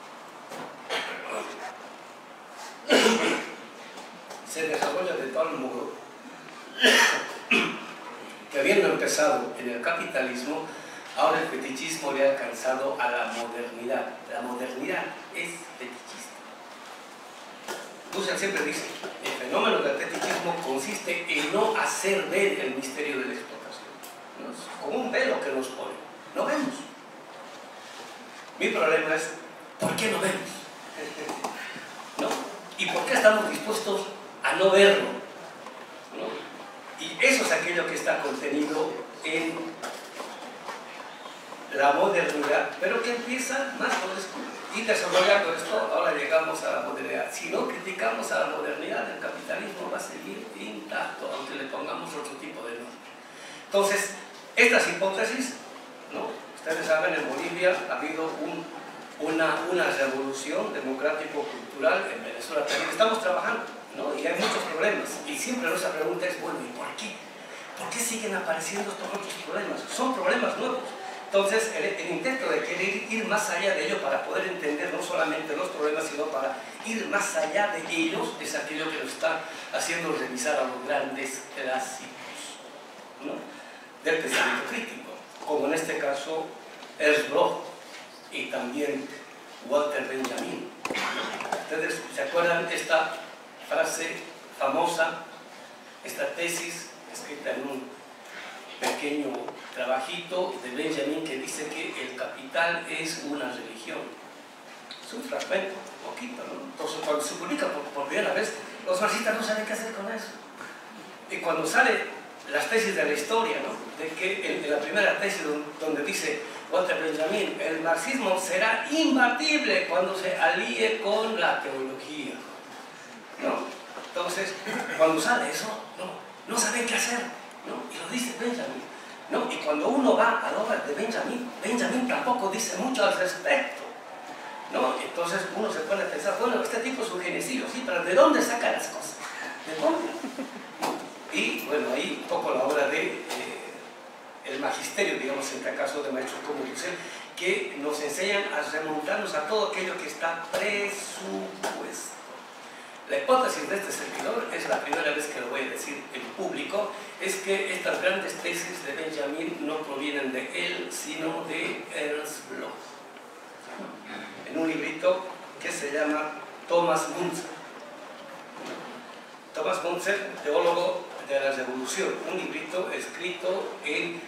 Se desarrolla de tal modo que, habiendo empezado en el capitalismo, ahora el fetichismo le ha alcanzado a la modernidad. La modernidad es fetichista. Dussel siempre dice, el fenómeno del fetichismo consiste en no hacer ver el misterio de la explotación. Como un velo que nos pone. No vemos. Mi problema es, ¿por qué no vemos? ¿No? ¿Y por qué estamos dispuestos a no verlo? ¿No? Y eso es aquello que está contenido en la modernidad, pero que empieza más con esto. Y desarrollando esto, ahora llegamos a la modernidad. Si no criticamos a la modernidad, el capitalismo va a seguir intacto, aunque le pongamos otro tipo de norma. Entonces, estas hipótesis, ¿no? Ustedes saben, en Bolivia ha habido una revolución democrático-cultural, en Venezuela también estamos trabajando, ¿no? Y hay muchos problemas, y siempre nuestra pregunta es, bueno, ¿y por qué? ¿Por qué siguen apareciendo estos otros problemas? Son problemas nuevos. Entonces, el intento de querer ir más allá de ello para poder entender no solamente los problemas, sino para ir más allá de ellos, es aquello que nos está haciendo revisar a los grandes clásicos, ¿no? Del pensamiento crítico, como en este caso Ernst Bloch y también Walter Benjamin. ¿Ustedes se acuerdan esta frase famosa, esta tesis escrita en un pequeño trabajito de Benjamin que dice que el capital es una religión? Es un fragmento, poquito, ¿no? Entonces, cuando se publica por primera vez, los marxistas no saben qué hacer con eso. Y cuando sale las tesis de la historia, ¿no? De que en la primera tesis donde dice Walter Benjamin, el marxismo será imbatible cuando se alíe con la teología, ¿no? Entonces, cuando sale eso, no saben qué hacer, ¿no? Y lo dice Benjamin, ¿no? Y cuando uno va a la obra de Benjamin tampoco dice mucho al respecto, ¿no? Entonces uno se pone a pensar, bueno, este tipo es un genocidio, sí, pero ¿de dónde saca las cosas? ¿De dónde? Y bueno, ahí un poco la obra de el magisterio, digamos, en este caso de maestros como Dussel, que nos enseñan a remontarnos a todo aquello que está presupuesto. La hipótesis de este servidor, es la primera vez que lo voy a decir en público, es que estas grandes tesis de Benjamin no provienen de él, sino de Ernst Bloch, en un librito que se llama Thomas Müntzer. Thomas Müntzer, teólogo de la Revolución, un librito escrito en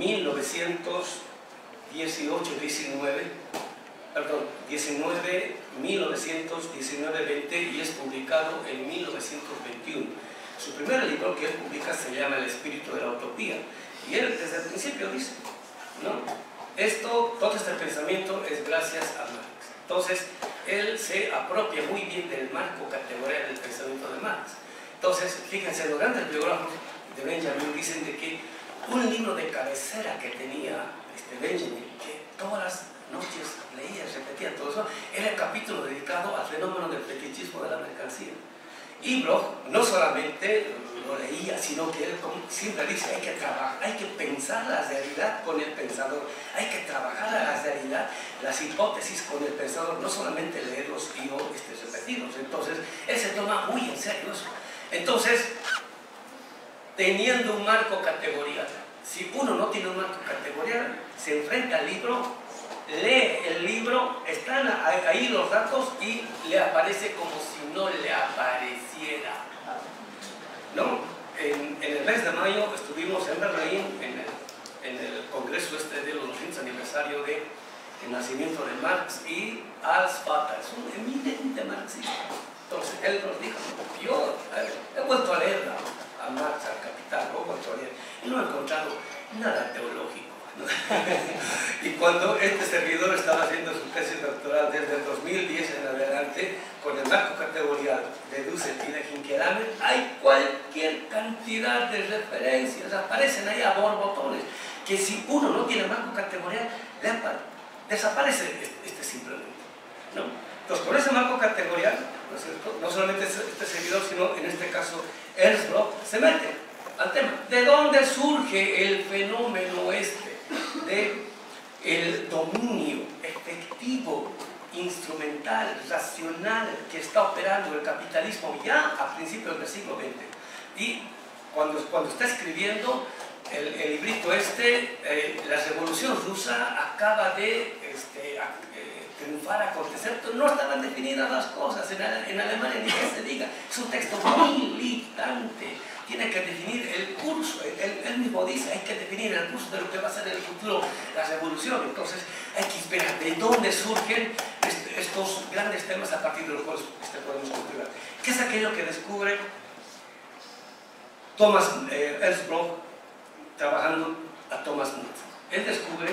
1919-20 y es publicado en 1921. Su primer libro que él publica se llama El espíritu de la utopía, y él desde el principio dice, ¿no? Todo este pensamiento es gracias a Marx. Entonces, él se apropia muy bien del marco categorial del pensamiento de Marx. Entonces, fíjense, los grandes biógrafos de Benjamin dicen de que un libro de cabecera que tenía Benjamin, que todas noches leía, repetía todo eso, era el capítulo dedicado al fenómeno del fetichismo de la mercancía. Y Bloch no solamente lo leía, sino que él, como siempre dice, hay que trabajar, hay que pensar la realidad con el pensador, hay que trabajar la realidad, las hipótesis con el pensador, no solamente leerlos y no repetirlos. Entonces, él se toma muy en serio eso. Entonces, teniendo un marco categorial, si uno no tiene un marco categorial, se enfrenta al libro, lee el libro, están ahí los datos y le aparece como si no le apareciera, ¿no? En el mes de mayo estuvimos en Berlín en el congreso de los 200 aniversario del nacimiento de Marx, y Ars Vater es un eminente marxista. Entonces él nos dijo, yo he vuelto a leer a Marx, al Capital, lo he vuelto a leer y no he encontrado nada teológico. Y cuando este servidor estaba haciendo su tesis doctoral desde el 2010 en adelante, con el marco categorial de Dussel y de Hinkelhammer, hay cualquier cantidad de referencias, aparecen ahí a borbotones, que si uno no tiene marco categorial, desaparece simplemente, ¿no? Entonces, con ese marco categorial, ¿no es cierto?, no solamente este servidor, sino en este caso Ernst Bloch, se mete al tema. ¿De dónde surge el fenómeno del dominio efectivo, instrumental, racional que está operando el capitalismo ya a principios del siglo XX? Y cuando está escribiendo el librito la Revolución Rusa acaba de triunfar, acontecer, no estaban definidas las cosas en Alemania, ni que se diga, es un texto militante, tiene que definir el curso, él mismo dice, hay que definir el curso de lo que va a ser en el futuro la revolución. Entonces hay que esperar de dónde surgen estos grandes temas a partir de los cuales podemos cultivar. ¿Qué es aquello que descubre Ernst Bloch trabajando a Thomas Muntz? Él descubre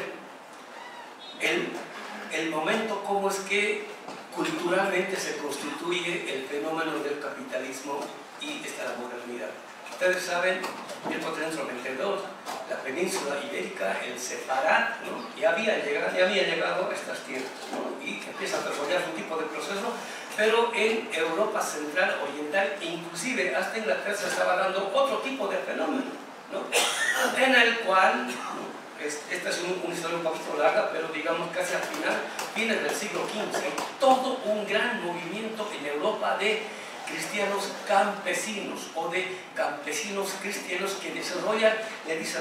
el momento cómo es que culturalmente se constituye el fenómeno del capitalismo y la modernidad. Ustedes saben, en 1492, la península ibérica, el Sefarad, ¿no?, ya había llegado a estas tierras, ¿no?, y empieza a desarrollar un tipo de proceso, pero en Europa Central, Oriental, inclusive hasta Inglaterra, se estaba dando otro tipo de fenómeno, ¿no?, en el cual, ¿no?, esta es una historia un poquito larga, pero digamos casi al fines del siglo XV, todo un gran movimiento en Europa de cristianos campesinos o de campesinos cristianos que desarrollan, le dice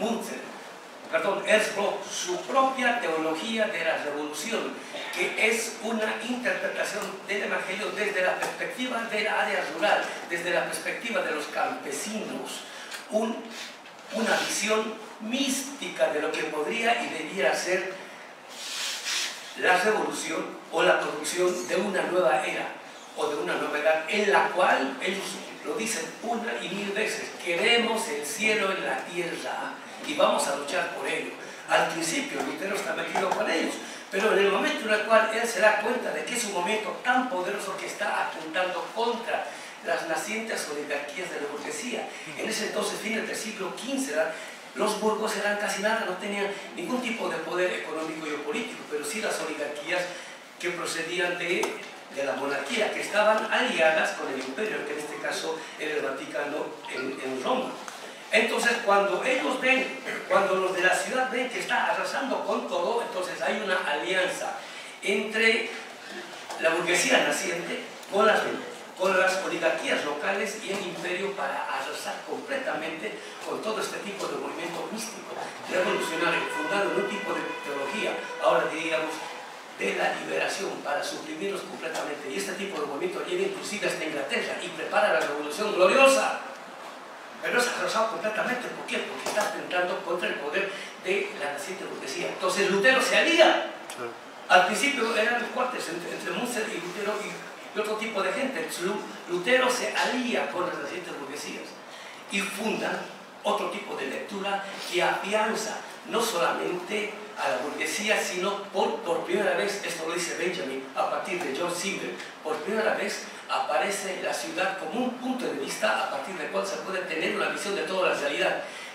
Ernst Bloch, su propia teología de la revolución, que es una interpretación del Evangelio desde la perspectiva del área rural, desde la perspectiva de los campesinos, una visión mística de lo que podría y debiera ser la revolución o la producción de una nueva era o de una nueva edad, en la cual ellos lo dicen una y mil veces: queremos el cielo en la tierra y vamos a luchar por ello. Al principio Lutero está metido con ellos, pero en el momento en el cual él se da cuenta de que es un movimiento tan poderoso que está apuntando contra las nacientes oligarquías de la burguesía, en ese entonces, fines del siglo XV, los burgos eran casi nada, no tenían ningún tipo de poder económico y político, pero sí las oligarquías que procedían de la monarquía, que estaban aliadas con el imperio, que en este caso era el Vaticano en Roma. Entonces, cuando ellos ven, cuando los de la ciudad ven que está arrasando con todo, entonces hay una alianza entre la burguesía naciente con las oligarquías locales y el imperio para arrasar completamente con todo este tipo de movimiento místico, revolucionario, fundado en un tipo de teología, ahora diríamos, de la liberación, para suprimirlos completamente. Y este tipo de movimiento llega inclusive hasta Inglaterra y prepara la revolución gloriosa, pero es arrasado completamente. ¿Por qué? Porque está atentando contra el poder de la naciente burguesía. Entonces Lutero se alía. Al principio eran cuates entre Munzer y Lutero y otro tipo de gente. Lutero se alía con las nacientes burguesías y fundan otro tipo de lectura que afianza no solamente a la burguesía, sino por primera vez, esto lo dice Benjamin a partir de John Singer, por primera vez aparece la ciudad como un punto de vista a partir del cual se puede tener una visión de toda la realidad,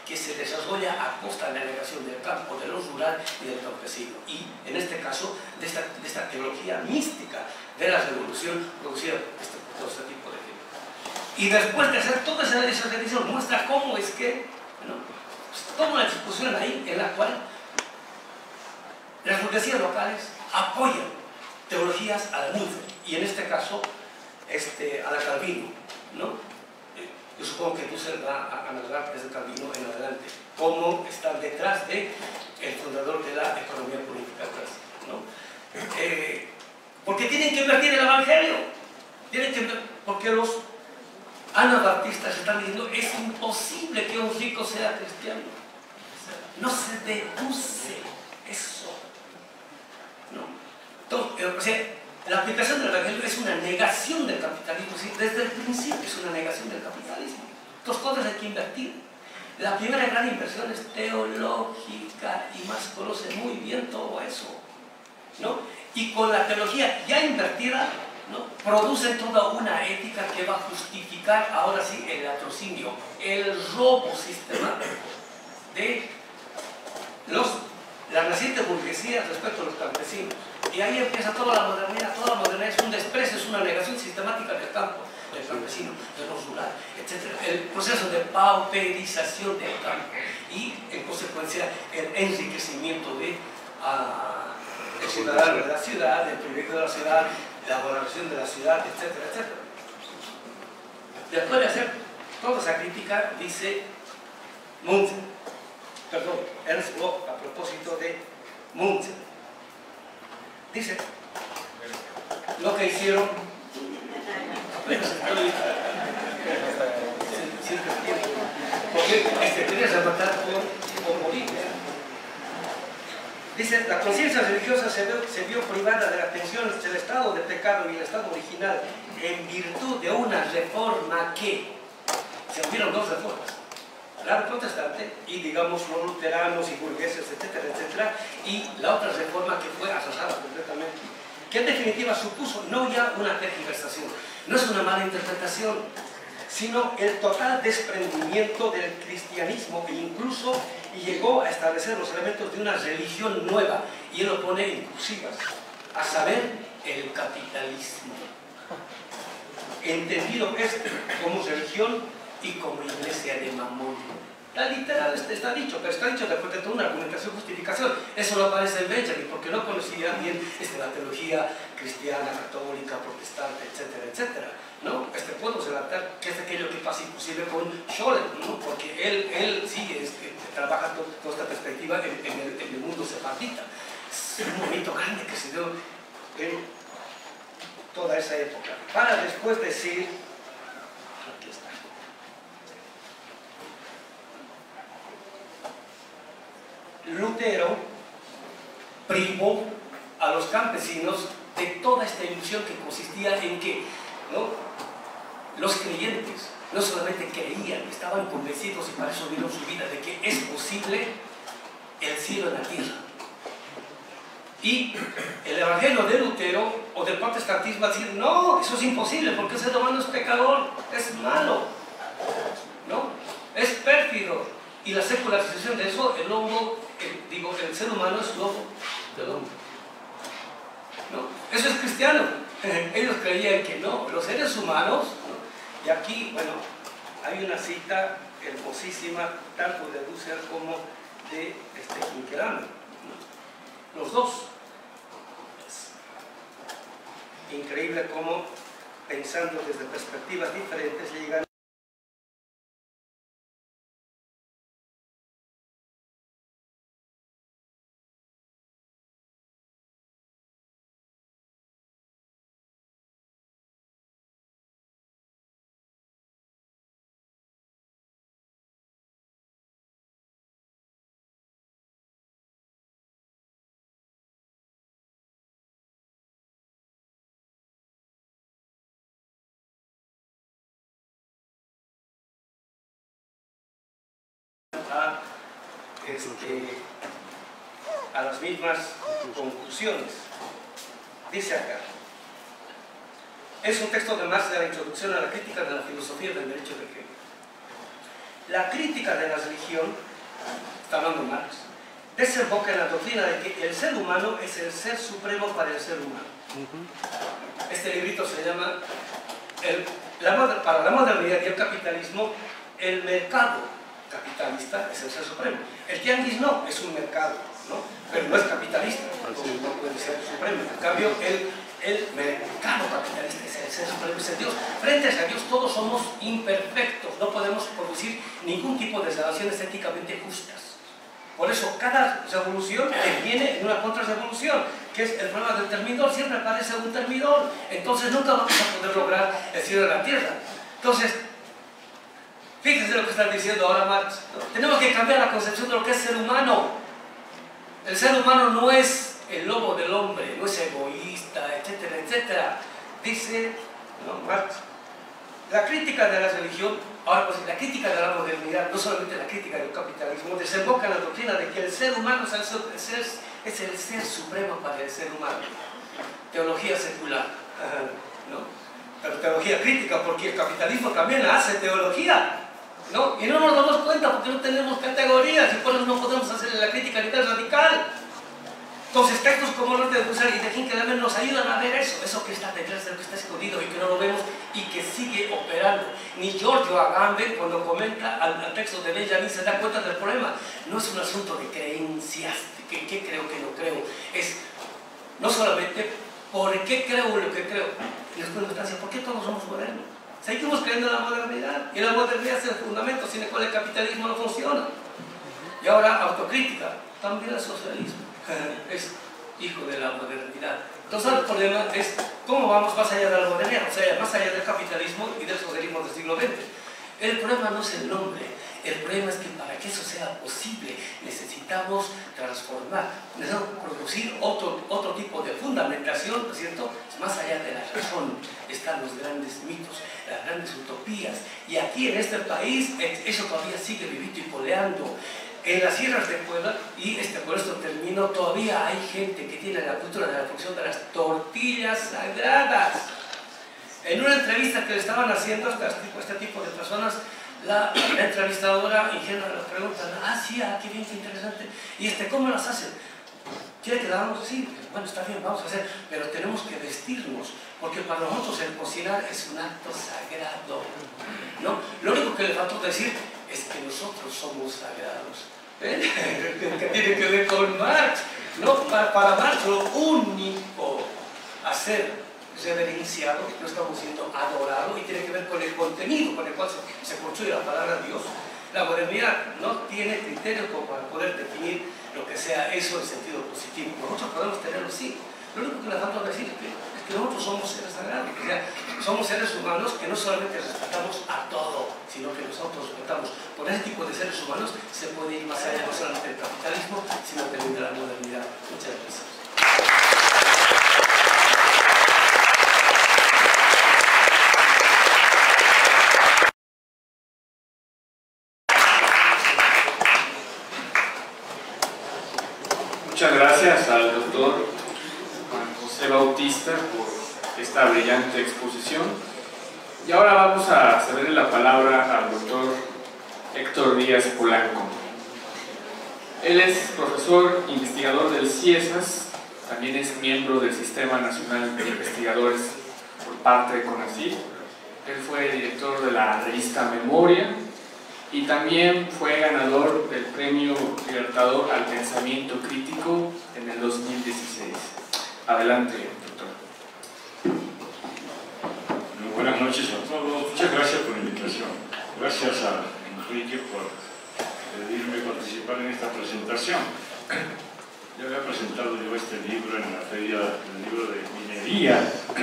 que se desarrolla a costa de la negación del campo, de lo rural y del campesino. Y en este caso, de esta teología mística de la revolución producida por este tipo de gente. Y después de hacer toda esa revisión, muestra cómo es que, ¿no?, toma una discusión ahí en la cual las burguesías locales apoyan teologías a la Luther, y en este caso a la Calvino, ¿no? Yo supongo que Husserl va a narrar desde Calvino en adelante cómo están detrás del fundador de la economía política clásica, ¿no? Porque tienen que invertir en el Evangelio, porque los anabaptistas están diciendo es imposible que un rico sea cristiano, no se deduce eso, ¿no? Entonces, o sea, la aplicación del Evangelio es una negación del capitalismo, ¿sí? Desde el principio es una negación del capitalismo. Entonces, cosas hay que invertir. La primera gran inversión es teológica, y Marx conoce muy bien todo eso, ¿no? Y con la teología ya invertida, ¿no?, produce toda una ética que va a justificar, ahora sí, el latrocinio, el robo sistemático de la naciente burguesía respecto a los campesinos. Y ahí empieza toda la modernidad. Toda la modernidad es un desprecio, es una negación sistemática del campo, del campesino, de lo rural, etc. El proceso de pauperización del campo y, en consecuencia, el enriquecimiento del ciudadano de la ciudad, del privilegio de la ciudad, la valoración de la ciudad, etcétera, etcétera. Después de hacer toda esa crítica, dice Ernst Bloch, a propósito de Munzer, dice lo que hicieron, porque quería rematar por morir. Dice, la conciencia religiosa se vio privada de la atención del estado de pecado y el estado original en virtud de una reforma que se hubieron dos reformas, la protestante y, digamos, los luteranos y burgueses, etcétera, etcétera, y la otra reforma que fue asociada completamente, que en definitiva supuso no ya una tergiversación, no es una mala interpretación, sino el total desprendimiento del cristianismo, e incluso llegó a establecer los elementos de una religión nueva, y él lo pone inclusivas, a saber, el capitalismo, entendido como religión y como iglesia de Mamón. La literal está dicho, pero está dicho después de toda una argumentación, justificación. Eso no aparece en Benjamin, porque no conocía bien la teología cristiana, católica, protestante, etcétera, etcétera, ¿no? Podemos relatar que es aquello que pasa inclusive con Scholler, ¿no? Porque él sí trabaja toda esta perspectiva en el mundo sefardita. Es un movimiento grande que se dio en toda esa época, para después decir, aquí está, Lutero privó a los campesinos de toda esta ilusión que consistía en que, ¿no?, los creyentes no solamente creían, estaban convencidos, y para eso dieron su vida, de que es posible el cielo en la tierra. Y el evangelio de Lutero o del protestantismo va a decir, no, eso es imposible, porque el ser humano es pecador, es malo, ¿no?, es pérfido. Y la secularización de eso, el ser humano es lobo del hombre, ¿no? Eso es cristiano. Ellos creían que no, los seres humanos, ¿no? Y aquí, bueno, hay una cita hermosísima, tanto de Husserl como de Quinquerano, ¿no? Los dos. Es increíble cómo, pensando desde perspectivas diferentes, llegan a las mismas conclusiones. Dice acá, es un texto de Marx de la introducción a la crítica de la filosofía del derecho de Hegel. la crítica de la religión, está hablando Marx, desemboca en la doctrina de que el ser humano es el ser supremo para el ser humano. Este librito se llama para la modernidad y el capitalismo, el mercado capitalista es el ser supremo. El tianguis no, es un mercado, ¿no? Pero no es capitalista, no puede ser supremo. En cambio, el mercado capitalista es el ser supremo, es el Dios. Frente a Dios todos somos imperfectos, no podemos producir ningún tipo de relaciones éticamente justas. Por eso cada revolución viene en una contrarrevolución, que es el problema del termidor, siempre aparece un termidor, entonces nunca vamos a poder lograr el cielo de la tierra. Entonces, fíjense lo que está diciendo ahora Marx, ¿no? Tenemos que cambiar la concepción de lo que es ser humano. El ser humano no es el lobo del hombre, no es egoísta, etcétera, etcétera. Dice, ¿no? Marx, la crítica de la religión, ahora pues la crítica de la modernidad, no solamente la crítica del capitalismo, desemboca en la doctrina de que el ser humano es el ser supremo para el ser humano. Teología secular, ¿no? Pero teología crítica, porque el capitalismo también hace teología, ¿no? Y no nos damos cuenta porque no tenemos categorías y por eso no podemos hacer la crítica ni tan radical. Entonces textos como los de Husserl y de Hinkelhammer nos ayudan a ver eso que está detrás de lo que está escondido y que no lo vemos y que sigue operando. Ni Giorgio Agamben, cuando comenta al texto de Benjamin, se da cuenta del problema. No es un asunto de creencias, de qué creo, qué no creo. Es no solamente por qué creo lo que creo. Y después de ¿por qué todos somos modernos? Seguimos creyendo en la modernidad. Y la modernidad es el fundamento sin el cual el capitalismo no funciona. Y ahora autocrítica, también el socialismo es hijo de la modernidad. Entonces el problema es cómo vamos más allá de la modernidad, o sea, más allá del capitalismo y del socialismo del siglo XX. El problema no es el nombre, el problema es que para que eso sea posible necesitamos transformar, necesitamos producir otro tipo de fundamentación, ¿no es cierto? Más allá de la razón están los grandes mitos, las grandes utopías, y aquí en este país eso todavía sigue vivito y coleando. En las sierras de Puebla, y por esto termino, todavía hay gente que tiene la cultura de la función de las tortillas sagradas. En una entrevista que le estaban haciendo a este tipo de personas, la entrevistadora ingenua le pregunta, sí, qué bien, qué interesante, y ¿cómo las hacen? ¿Quiere que la hagamos así? Bueno, está bien, vamos a hacer, pero tenemos que vestirnos, porque para nosotros el cocinar es un acto sagrado, ¿no? Lo único que le faltó decir es que nosotros somos sagrados. Que tiene que ver con Marx, ¿no? Para Marx lo único a ser reverenciado, no estamos siendo adorados, y tiene que ver con el contenido con el cual se construye la palabra Dios. La modernidad no tiene criterios como para poder definir lo que sea eso en sentido positivo. Nosotros podemos tenerlo sí. Lo único que le falta decir es que nosotros somos seres sagrados, o sea, somos seres humanos que no solamente respetamos a todo, sino que nosotros respetamos. Por ese tipo de seres humanos se puede ir más allá no solamente del capitalismo, sino también de la modernidad. Muchas gracias. Muchas gracias al doctor Juan José Bautista por esta brillante exposición. Y ahora vamos a cederle la palabra al doctor Héctor Díaz Polanco. Él es profesor investigador del CIESAS, también es miembro del Sistema Nacional de Investigadores por parte de CONACYT. Él fue director de la revista Memoria y también fue ganador del Premio Libertador al Pensamiento Crítico en el 2016. Adelante, doctor. Buenas noches a todos. Muchas gracias por la invitación. Gracias a Enrique por pedirme participar en esta presentación. Ya había presentado yo este libro en la Feria del Libro de Minería.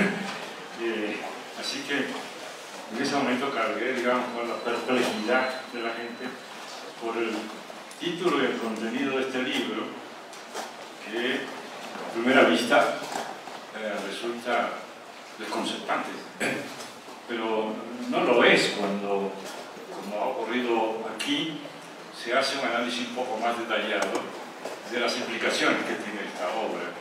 Así que en ese momento cargué, digamos, con la perplejidad de la gente por el título y el contenido de este libro, que a primera vista resulta desconcertante, pero no lo es cuando, como ha ocurrido aquí, se hace un análisis un poco más detallado de las implicaciones que tiene esta obra.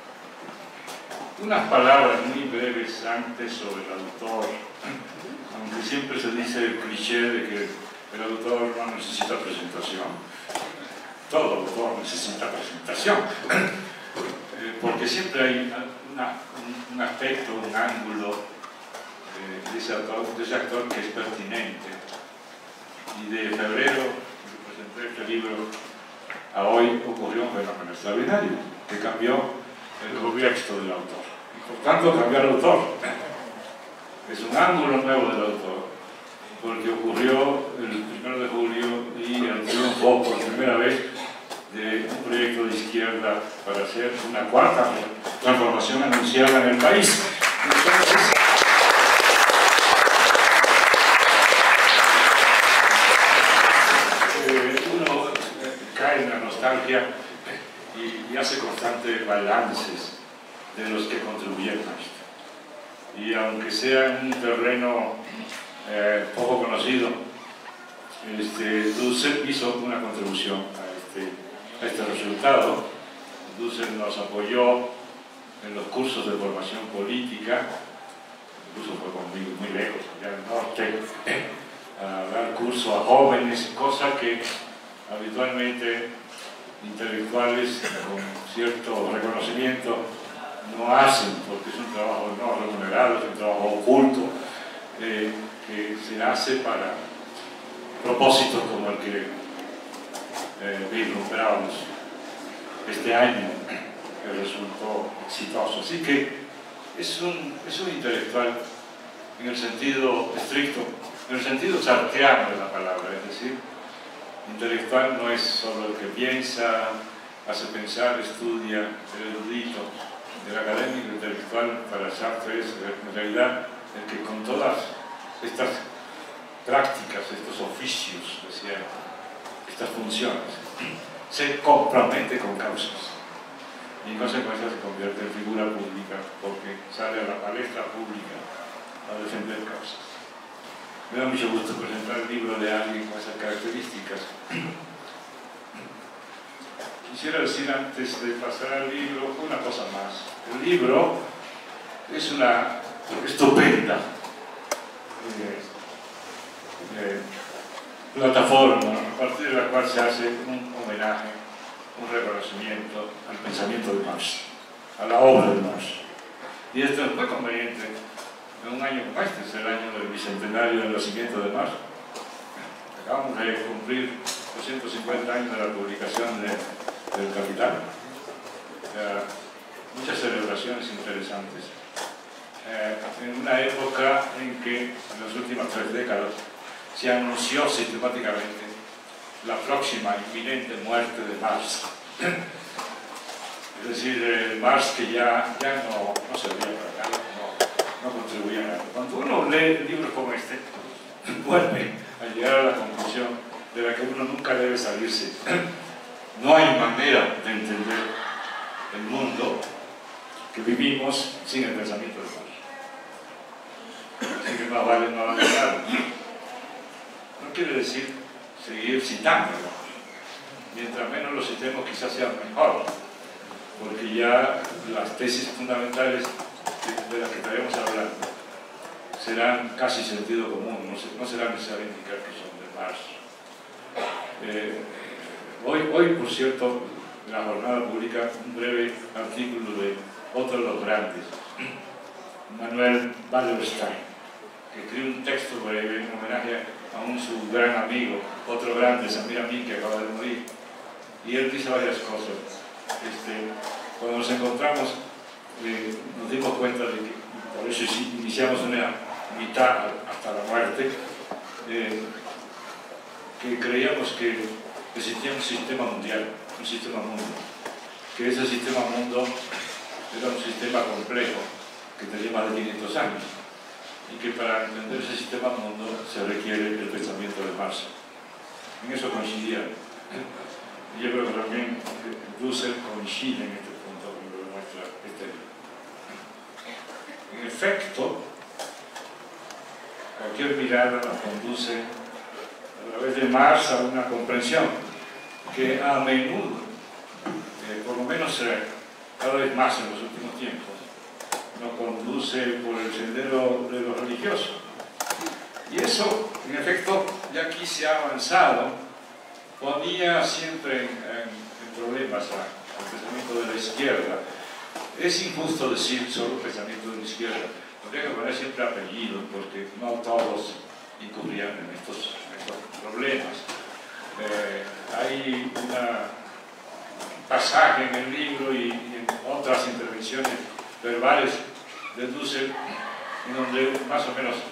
Unas palabras muy breves antes sobre el autor, aunque siempre se dice el cliché de que El autor no necesita presentación. Todo autor necesita presentación. Porque siempre hay un aspecto, un ángulo de ese actor que es pertinente. Y de febrero, que presenté este libro, a hoy ocurrió un fenómeno extraordinario que cambió el contexto del autor. Y por tanto, cambió el autor. Es un ángulo nuevo del autor, porque ocurrió el 1 de julio y el triunfo por primera vez de un proyecto de izquierda para hacer una cuarta transformación anunciada en el país. Entonces, uno cae en la nostalgia y hace constantes balances de los que contribuyeron a esto. Y aunque sea un terreno poco conocido, Dussel hizo una contribución a este resultado. Dussel nos apoyó en los cursos de formación política, incluso fue conmigo muy lejos, allá al norte, a dar curso a jóvenes, cosa que habitualmente intelectuales con cierto reconocimiento no hacen, porque es un trabajo no remunerado, es un trabajo oculto, que se hace para propósitos como el que vislumbrábamos este año, que resultó exitoso. Así que es un intelectual en el sentido estricto, en el sentido sartreano de la palabra, es decir, intelectual no es solo el que piensa, hace pensar, estudia, el erudito. El académico intelectual para Sartre es en realidad el que con todas estas prácticas, estos oficios, decía, estas funciones, se compromete con causas y en consecuencia se convierte en figura pública porque sale a la palestra pública a defender causas. Me da mucho gusto presentar el libro de alguien con esas características. Quisiera decir antes de pasar al libro una cosa más. El libro es una estupenda plataforma a partir de la cual se hace un homenaje, un reconocimiento al pensamiento de Marx, a la obra de Marx. Y esto es muy conveniente en un año como este, es el año del bicentenario del nacimiento de Marx. Acabamos de cumplir 250 años de la publicación del Capital. Muchas celebraciones interesantes. En una época en que en las últimas 3 décadas se anunció sistemáticamente la próxima inminente muerte de Marx. Es decir, Marx que ya no servía para nada, no contribuía a nada. Cuando uno lee libros como este, vuelve a llegar a la conclusión de la que uno nunca debe salirse. No hay manera de entender el mundo que vivimos sin el pensamiento de Marx. Así que no vale nada. No quiere decir seguir citándolo. Mientras menos lo citemos, quizás sea mejor, porque ya las tesis fundamentales de las que estaremos hablando serán casi sentido común, no será necesario indicar que son de Marx. Hoy, por cierto, la jornada publica un breve artículo de otro de los grandes, Manuel Wallerstein, que escribe un texto breve en homenaje a su gran amigo, otro grande, Samir Amin, que acaba de morir. Y él dice varias cosas. Cuando nos encontramos, nos dimos cuenta de que, por eso iniciamos una mitad hasta la muerte, que creíamos que existía un sistema mundial, un sistema mundo, que ese sistema mundo era un sistema complejo, que tenía más de 500 años, y que para entender ese sistema mundo se requiere el pensamiento de Marx. En eso coincidían. Y yo creo que también Dussel coincide en este punto, como lo demuestra este libro. En efecto, cualquier mirada nos conduce a través de Marx a una comprensión que a menudo, por lo menos cada vez más en los últimos tiempos, nos conduce por el sendero de lo religioso. Y eso, en efecto, ya aquí se ha avanzado, ponía siempre en problemas al pensamiento de la izquierda. Es injusto decir solo pensamiento de la izquierda, habría que poner siempre apellidos, porque no todos incurrían en estos problemas. Hay un pasaje en el libro y en otras intervenciones verbales de Dussel en donde más o menos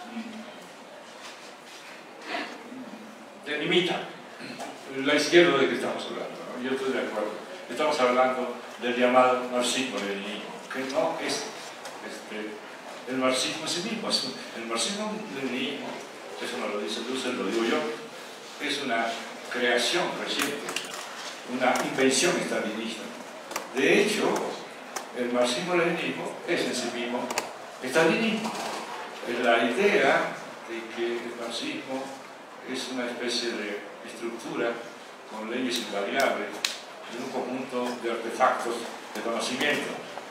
delimita la izquierda de que estamos hablando, ¿no? Yo estoy de acuerdo. Estamos hablando del llamado marxismo-leninismo, que no es el marxismo en sí mismo. El marxismo-leninismo, eso no lo dice Dussel, lo digo yo, es una creación reciente, una invención estalinista. De hecho, el marxismo-leninismo es en sí mismo estalinismo. Es la idea de que el marxismo es una especie de estructura con leyes invariables en un conjunto de artefactos de conocimiento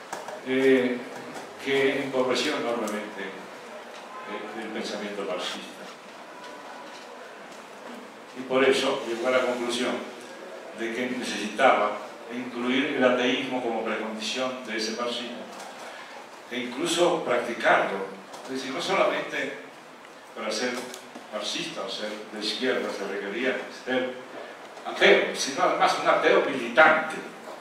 que empobreció enormemente el pensamiento marxista. Y por eso llegó a la conclusión de que necesitaba incluir el ateísmo como precondición de ese marxismo e incluso practicarlo. Es decir, no solamente para ser marxista o ser de izquierda se requería ser ateo, sino además un ateo militante.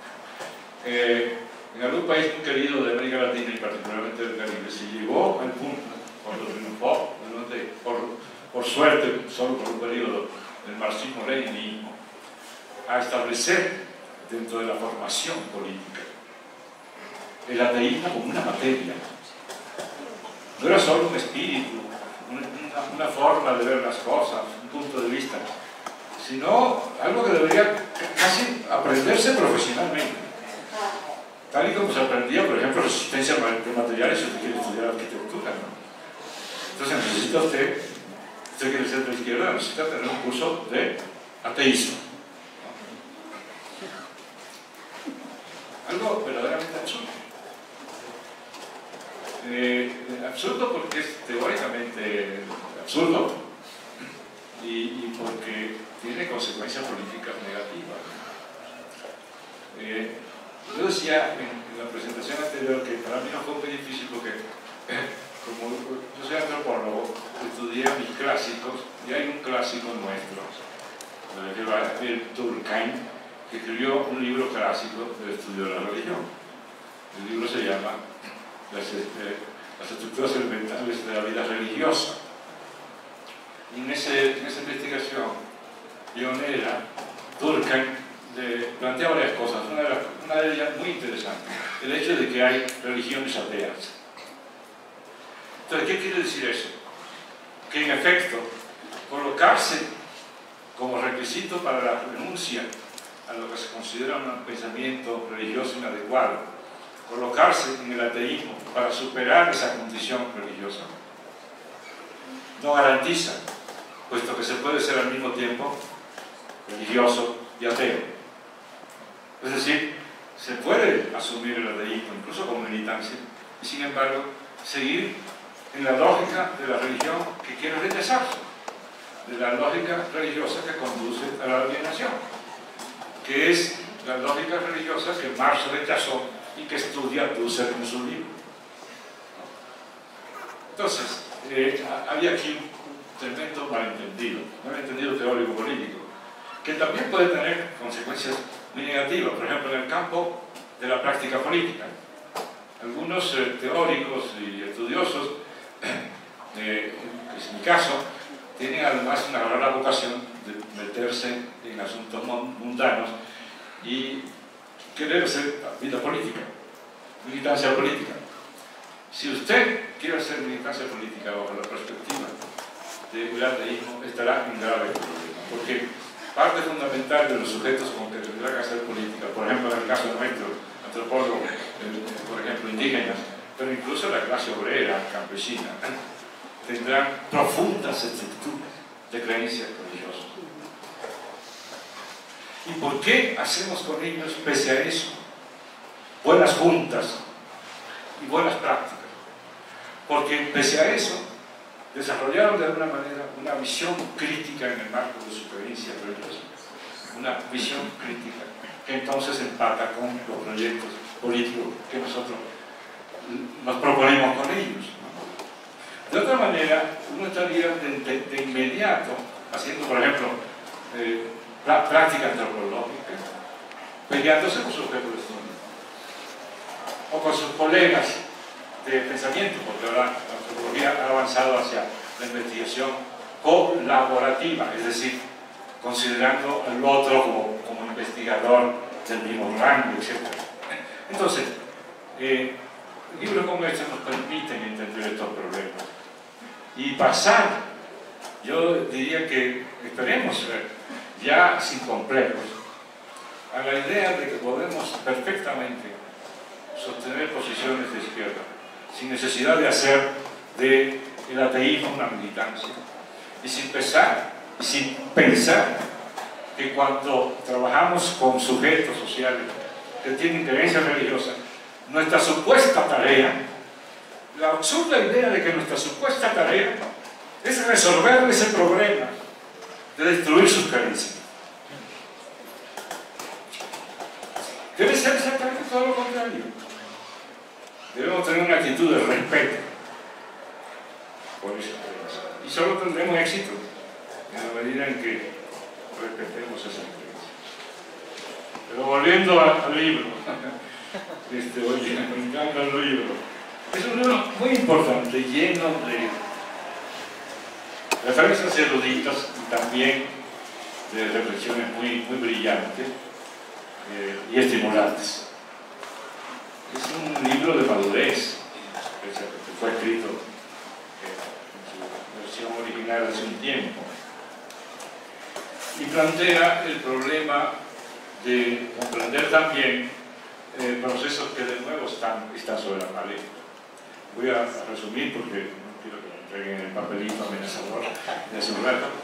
En algún país muy querido de América Latina y particularmente del Caribe se llegó al punto, cuando triunfó, por suerte, solo por un periodo, el marxismo-leninismo, a establecer dentro de la formación política el ateísmo como una materia. No era solo un espíritu, una forma de ver las cosas, un punto de vista, sino algo que debería casi aprenderse profesionalmente, tal y como se aprendía, por ejemplo, resistencia de materiales si usted quiere estudiar arquitectura, ¿no? Entonces necesita usted quiere ser de izquierda, necesita tener un curso de ateísmo, ¿no? Algo verdaderamente absurdo. Absurdo porque es teóricamente absurdo y porque tiene consecuencias políticas negativas. Yo decía en la presentación anterior que para mí no fue muy difícil porque como yo soy antropólogo, estudié a mis clásicos y hay un clásico nuestro, el Durkheim, que escribió un libro clásico del estudio de la religión. El libro se llama Las estructuras elementales de la vida religiosa. Y en esa investigación pionera, Durkheim plantea varias cosas. Una de ellas muy interesante, el hecho de que hay religiones ateas. Entonces, ¿qué quiere decir eso? Que en efecto, colocarse como requisito para la renuncia a lo que se considera un pensamiento religioso inadecuado, colocarse en el ateísmo para superar esa condición religiosa, no garantiza, puesto que se puede ser al mismo tiempo religioso y ateo. Es decir, se puede asumir el ateísmo, incluso como militancia, y sin embargo, seguir en la lógica de la religión que quiere rechazarse, de la lógica religiosa que conduce a la alienación, que es la lógica religiosa que Marx rechazó y que estudia Dussel en su libro. Entonces, había aquí un tremendo malentendido teórico-político, que también puede tener consecuencias muy negativas, por ejemplo, en el campo de la práctica política. Algunos teóricos y estudiosos, que es mi caso, tienen además una rara vocación de meterse en asuntos mundanos y querer hacer vida política, militancia política. Si usted quiere hacer militancia política bajo la perspectiva del ateísmo, estará en grave problema, porque parte fundamental de los sujetos con que tendrá que hacer política, por ejemplo, en el caso nuestro, antropólogos, por ejemplo, indígenas, pero incluso la clase obrera, campesina, tendrán profundas estructuras de creencias religiosas. ¿Y por qué hacemos con ellos, pese a eso, buenas juntas y buenas prácticas? Porque pese a eso, desarrollaron de alguna manera una visión crítica en el marco de su creencia religiosa, una visión crítica que entonces empata con los proyectos políticos que nosotros nos proponemos con ellos, ¿no? De otra manera, uno estaría de inmediato haciendo, por ejemplo, práctica antropológica, peleándose con su objeto de estudio, o con sus colegas de pensamiento, porque ahora la antropología ha avanzado hacia la investigación colaborativa, es decir, considerando al otro como investigador del mismo rango, etc. Entonces, libros como este nos permiten entender estos problemas y pasar, yo diría que esperemos ya sin complejos, a la idea de que podemos perfectamente sostener posiciones de izquierda sin necesidad de hacer del ateísmo una militancia y sin pensar que cuando trabajamos con sujetos sociales que tienen creencias religiosas, nuestra supuesta tarea, la absurda idea de que nuestra supuesta tarea es resolver ese problema de destruir sus creencias. Debe ser exactamente todo lo contrario. Debemos tener una actitud de respeto por esa creencia. Y solo tendremos éxito en la medida en que respetemos esa creencia. Pero volviendo al libro, oye, me encanta el libro. Es un libro muy importante, lleno de referencias eruditas y también de reflexiones muy brillantes y estimulantes. Es un libro de madurez, que fue escrito en su versión original hace un tiempo, y plantea el problema de comprender también procesos que de nuevo están sobre la paleta. Voy a resumir porque no quiero que me entreguen el papelito amenazador de hace un rato.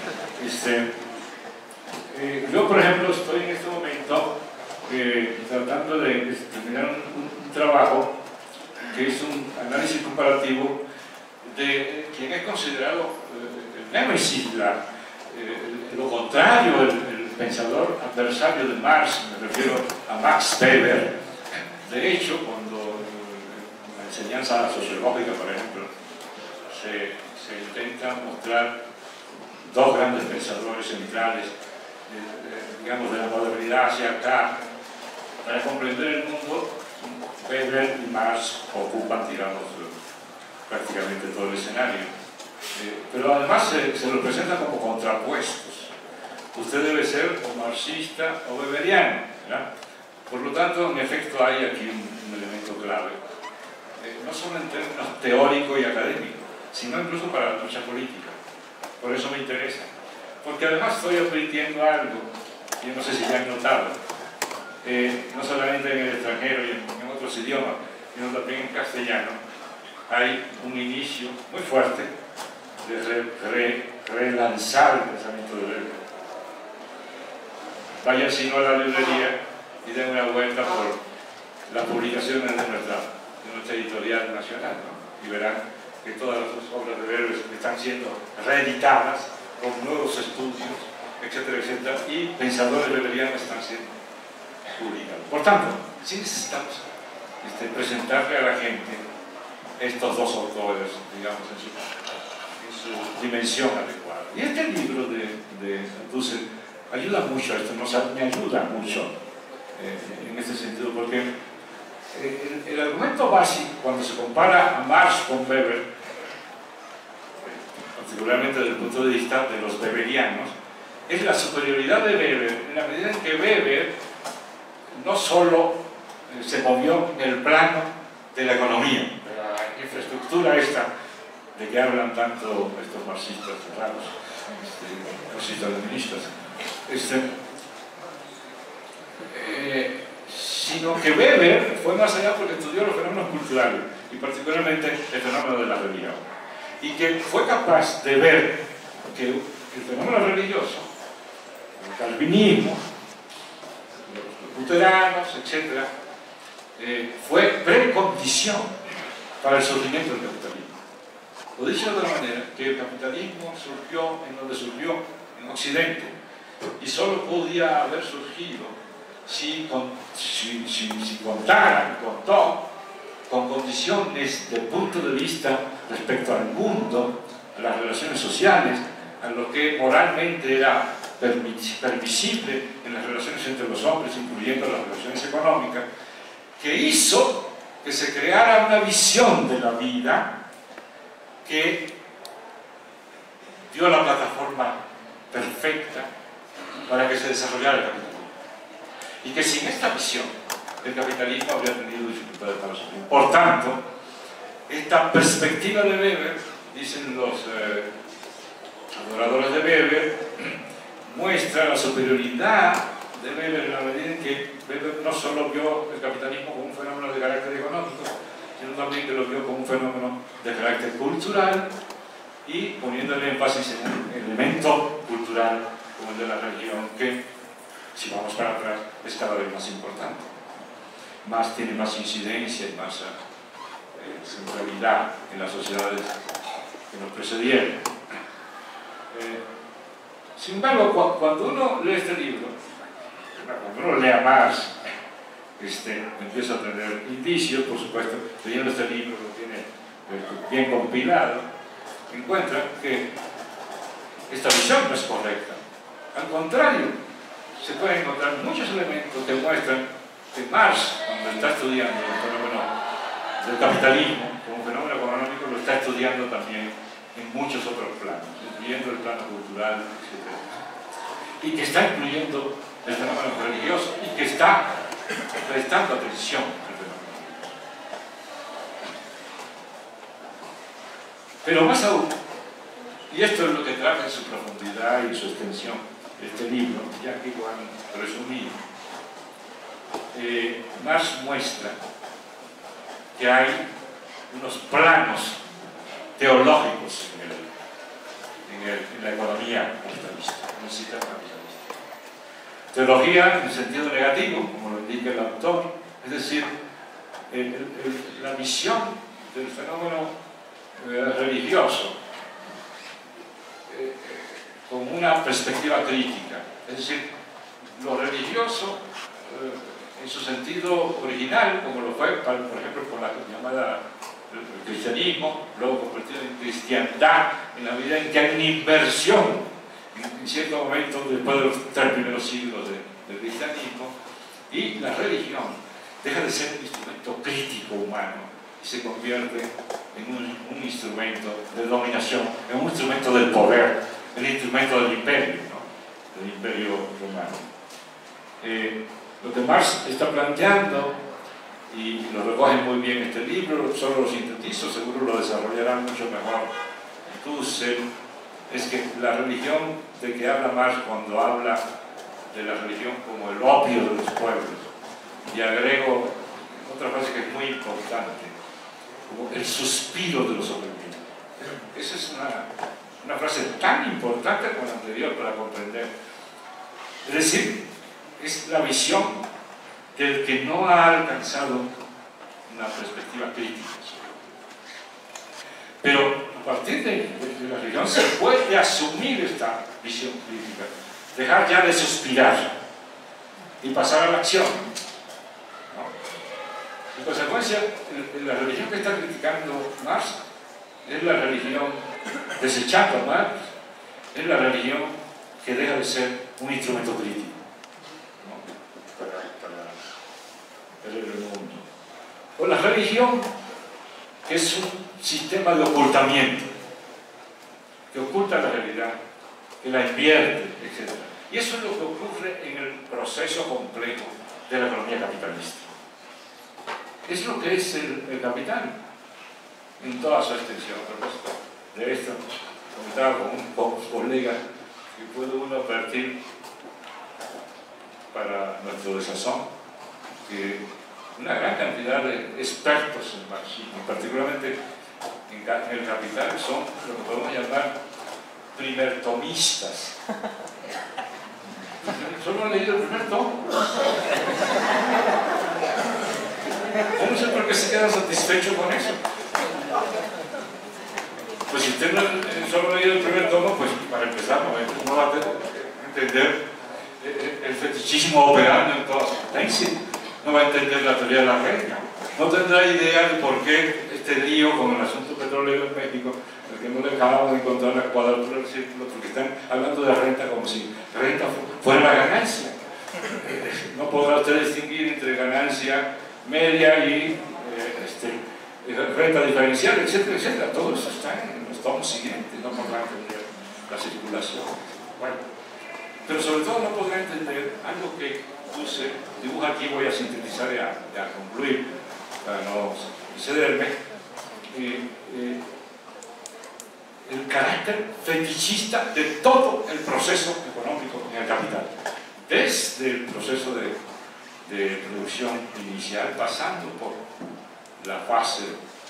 Yo, por ejemplo, estoy en este momento tratando de terminar un trabajo que es un análisis comparativo de quien es considerado el némesis, lo contrario, el pensador adversario de Marx, me refiero a Max Weber. De hecho, cuando en la enseñanza sociológica, por ejemplo, se intenta mostrar dos grandes pensadores centrales, digamos, de la modernidad hacia acá, para comprender el mundo, Weber y Marx ocupan, digamos, prácticamente todo el escenario. Pero además se lo presenta como contrapuestos. Usted debe ser o marxista o weberiano, ¿verdad? Por lo tanto, en efecto, hay aquí un elemento clave, no solo en términos teórico y académico, sino incluso para la lucha política. Por eso me interesa. Porque además estoy advirtiendo algo, yo no sé si ya han notado, no solamente en el extranjero y en otros idiomas, sino también en castellano, hay un inicio muy fuerte de relanzar el pensamiento de Weber. Vayan sino a la librería y den una vuelta por las publicaciones de nuestra editorial nacional, ¿no? Y verán que todas las obras de Weber están siendo reeditadas con nuevos estudios, etcétera, etcétera, y pensadores weberianos están siendo publicados. Por tanto, sí necesitamos presentarle a la gente estos dos autores, digamos, en su dimensión adecuada. Y este libro de Dussel ayuda mucho a esto, me ayuda mucho en este sentido, porque el argumento básico, cuando se compara a Marx con Weber, particularmente desde el punto de vista de los weberianos, es la superioridad de Weber, en la medida en que Weber no solo se movió en el plano de la economía, de la infraestructura esta de que hablan tanto estos marxistas raros, marxistas-leninistas, sino que Weber fue más allá porque estudió los fenómenos culturales y particularmente el fenómeno de la religión, y que fue capaz de ver que el fenómeno religioso, el calvinismo, los luteranos, etc., fue precondición para el surgimiento del capitalismo. O dicho de otra manera, que el capitalismo surgió en donde surgió, en Occidente, y solo podía haber surgido si contó con condiciones de punto de vista respecto al mundo, a las relaciones sociales, a lo que moralmente era permisible en las relaciones entre los hombres, incluyendo las relaciones económicas, que hizo que se creara una visión de la vida que dio la plataforma perfecta para que se desarrollara el capitalismo. Y que sin esta visión el capitalismo habría tenido dificultades para surgir. Por tanto, esta perspectiva de Weber, dicen los adoradores de Weber, muestra la superioridad de Weber en la medida en que Weber no solo vio el capitalismo como un fenómeno de carácter económico, sino también que lo vio como un fenómeno de carácter cultural y poniéndole énfasis en un elemento cultural como el de la religión, que, si vamos para atrás, es cada vez más importante. Tiene más incidencia y más centralidad en las sociedades que nos precedieron. Sin embargo, cuando uno lee este libro, cuando uno lee a Marx, empieza a tener indicios, por supuesto, leyendo este libro, lo tiene bien compilado, encuentra que esta visión no es correcta. Al contrario, se pueden encontrar muchos elementos que muestran que Marx, cuando está estudiando el fenómeno del capitalismo como fenómeno económico, lo está estudiando también en muchos otros planos, incluyendo el plano cultural, etc. Y que está incluyendo el fenómeno religioso y que está prestando atención al fenómeno. Pero más aún, y esto es lo que trata en su profundidad y su extensión este libro, ya que lo han resumido, Marx muestra que hay unos planos teológicos en la economía capitalista, en el sistema capitalista. Teología en sentido negativo, como lo indica el autor, es decir, la visión del fenómeno religioso con una perspectiva crítica, es decir, lo religioso en su sentido original, como lo fue, por ejemplo, con la llamada el cristianismo, luego convertido en cristiandad, en la medida en que hay una inversión en cierto momento después de los 3 primeros siglos del cristianismo, y la religión deja de ser un instrumento crítico humano y se convierte en un instrumento de dominación, en un instrumento del poder, el instrumento del imperio, ¿no? Del imperio romano. Lo que Marx está planteando, y lo recoge muy bien este libro, solo lo sintetizo, seguro lo desarrollará mucho mejor Dussel, es que la religión de que habla Marx cuando habla de la religión como el opio de los pueblos, y agrego otra frase que es muy importante, como el suspiro de los oprimidos. Esa es una frase tan importante como la anterior para comprender. Es decir, es la visión del que no ha alcanzado una perspectiva crítica. Pero a partir de la religión se puede asumir esta visión crítica, dejar ya de suspirar y pasar a la acción, ¿no? En consecuencia, la religión que está criticando Marx es la religión, desechando a Marx, es la religión que deja de ser un instrumento crítico, ¿no? para el mundo. O la religión que es un sistema de ocultamiento, que oculta la realidad, que la invierte, etc. Y eso es lo que ocurre en el proceso complejo de la economía capitalista. Es lo que es el capital en toda su extensión. A propósito de esto, comentaba con un colega que puede uno advertir para nuestro desazón que una gran cantidad de expertos en marxismo, particularmente en el capital, son lo que podemos llamar primertomistas. Solo han leído el primer tomo. Yo no sé por qué se quedan satisfechos con eso. usted solo ha leído el primer tomo, pues para empezar, no va a entender el fetichismo operando en toda su potencia, no va a entender la teoría de la renta, no tendrá idea de por qué este lío con el asunto petrolero en México, el que no le acabamos de encontrar la cuadratura del círculo, porque están hablando de renta como si renta fuera la ganancia. No podrá usted distinguir entre ganancia media y renta diferencial, etcétera, etcétera. Todo eso está en los tomos siguientes, no podrá entender la circulación. Bueno, pero sobre todo no podrá entender algo que puse, dibujo aquí, voy a sintetizar y a concluir, para no excederme, el carácter fetichista de todo el proceso económico en el capital, desde el proceso de producción inicial, pasando por la fase,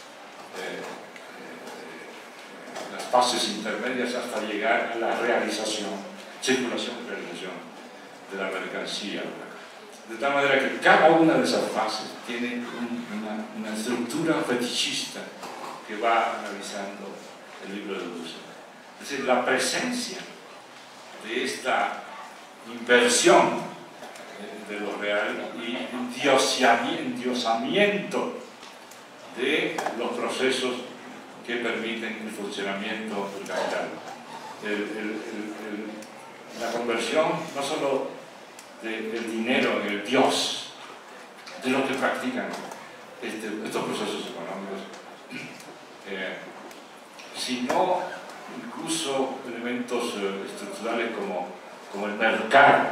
las fases intermedias hasta llegar a la realización, circulación y realización de la mercancía. De tal manera que cada una de esas fases tiene una estructura fetichista que va analizando el libro de Dussel. Es decir, la presencia de esta inversión de lo real y endiosamiento de los procesos que permiten el funcionamiento del capital. La conversión no solo del dinero en el Dios, de lo que practican estos procesos económicos, sino incluso elementos estructurales como el mercado,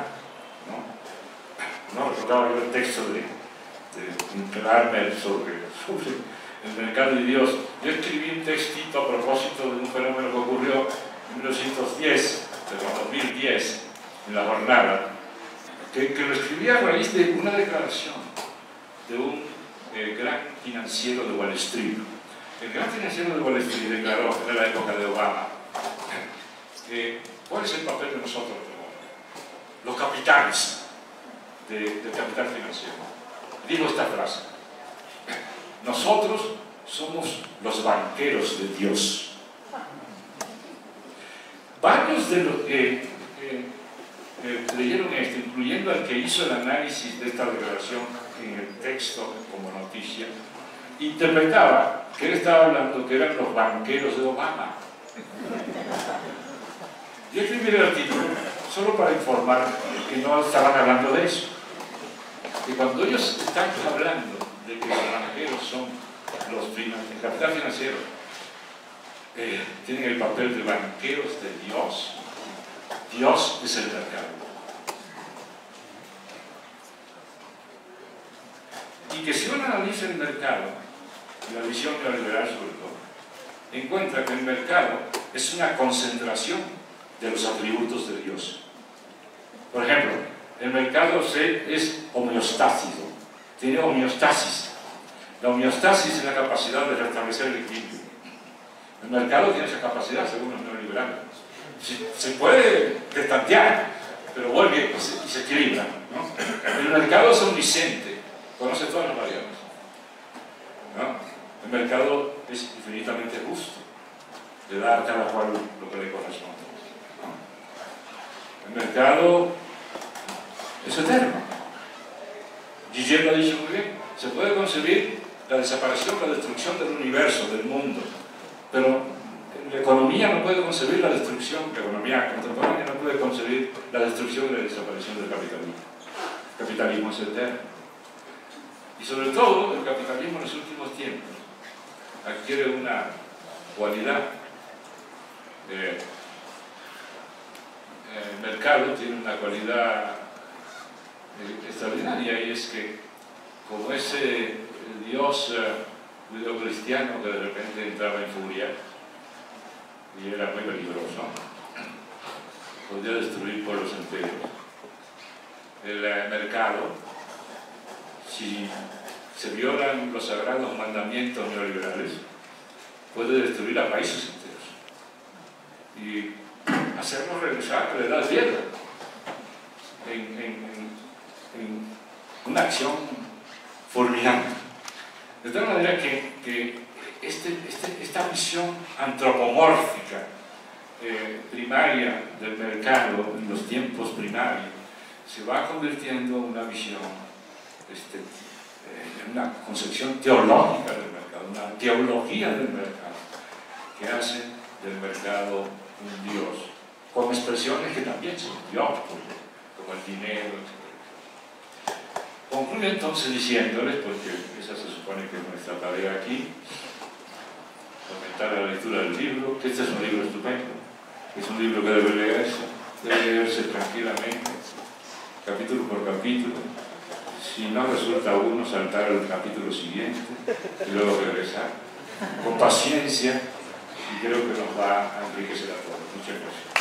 ¿no? Recordaba yo el texto de Kramer sobre el mercado y Dios. Yo escribí un textito a propósito de un fenómeno que ocurrió en 1910, de 2010, en la jornada, que lo escribí a raíz de una declaración de un gran financiero de Wall Street. El gran financiero de Wall Street declaró en la época de Obama ¿cuál es el papel de nosotros, los capitales del capital financiero? Digo esta frase: nosotros somos los banqueros de Dios. Varios de los que leyeron esto, incluyendo el que hizo el análisis de esta declaración en el texto como noticia, interpretaba que él estaba hablando que eran los banqueros de Obama. Yo escribí el artículo solo para informar que no estaban hablando de eso. Que cuando ellos están hablando de que los banqueros son el capital financiero, tienen el papel de banqueros de Dios. Dios es el mercado. Y que si uno analiza el mercado, y la visión neoliberal sobre todo, encuentra que el mercado es una concentración de los atributos de Dios. Por ejemplo, el mercado es homeostático, tiene homeostasis. La homeostasis es la capacidad de restablecer el equilibrio. El mercado tiene esa capacidad, según los neoliberales. Se puede destantear, pero vuelve y se equilibra, ¿no? El mercado es omnisciente, conoce todas las variables, ¿no? El mercado es infinitamente justo, le da a cada cual lo que le corresponde, ¿no? El mercado es eterno. Gilles lo ha dicho muy bien: se puede concebir la desaparición, la destrucción del universo, del mundo, pero la economía no puede concebir la destrucción, la economía contemporánea no puede concebir la destrucción y la desaparición del capitalismo. El capitalismo es eterno. Y sobre todo, el capitalismo en los últimos tiempos adquiere una cualidad. El mercado tiene una cualidad extraordinaria, y es que, como ese Dios judeocristiano que de repente entraba en furia y era muy peligroso, podía destruir pueblos enteros. El mercado, si se violan los sagrados mandamientos neoliberales, puede destruir a países enteros y hacernos regresar a la edad vieja en una acción fulminante. De tal manera que esta visión antropomórfica primaria del mercado en los tiempos primarios se va convirtiendo en una visión, en una concepción teológica del mercado, una teología del mercado, que hace del mercado un Dios, con expresiones que también son Dios, como el dinero, etc. Concluyo entonces diciéndoles, porque esa se supone que es nuestra tarea aquí, comentar la lectura del libro, que este es un libro estupendo, es un libro que debe leerse tranquilamente, capítulo por capítulo. Si no resulta uno, saltar al capítulo siguiente y luego regresar con paciencia, y creo que nos va a enriquecer a todos. Muchas gracias.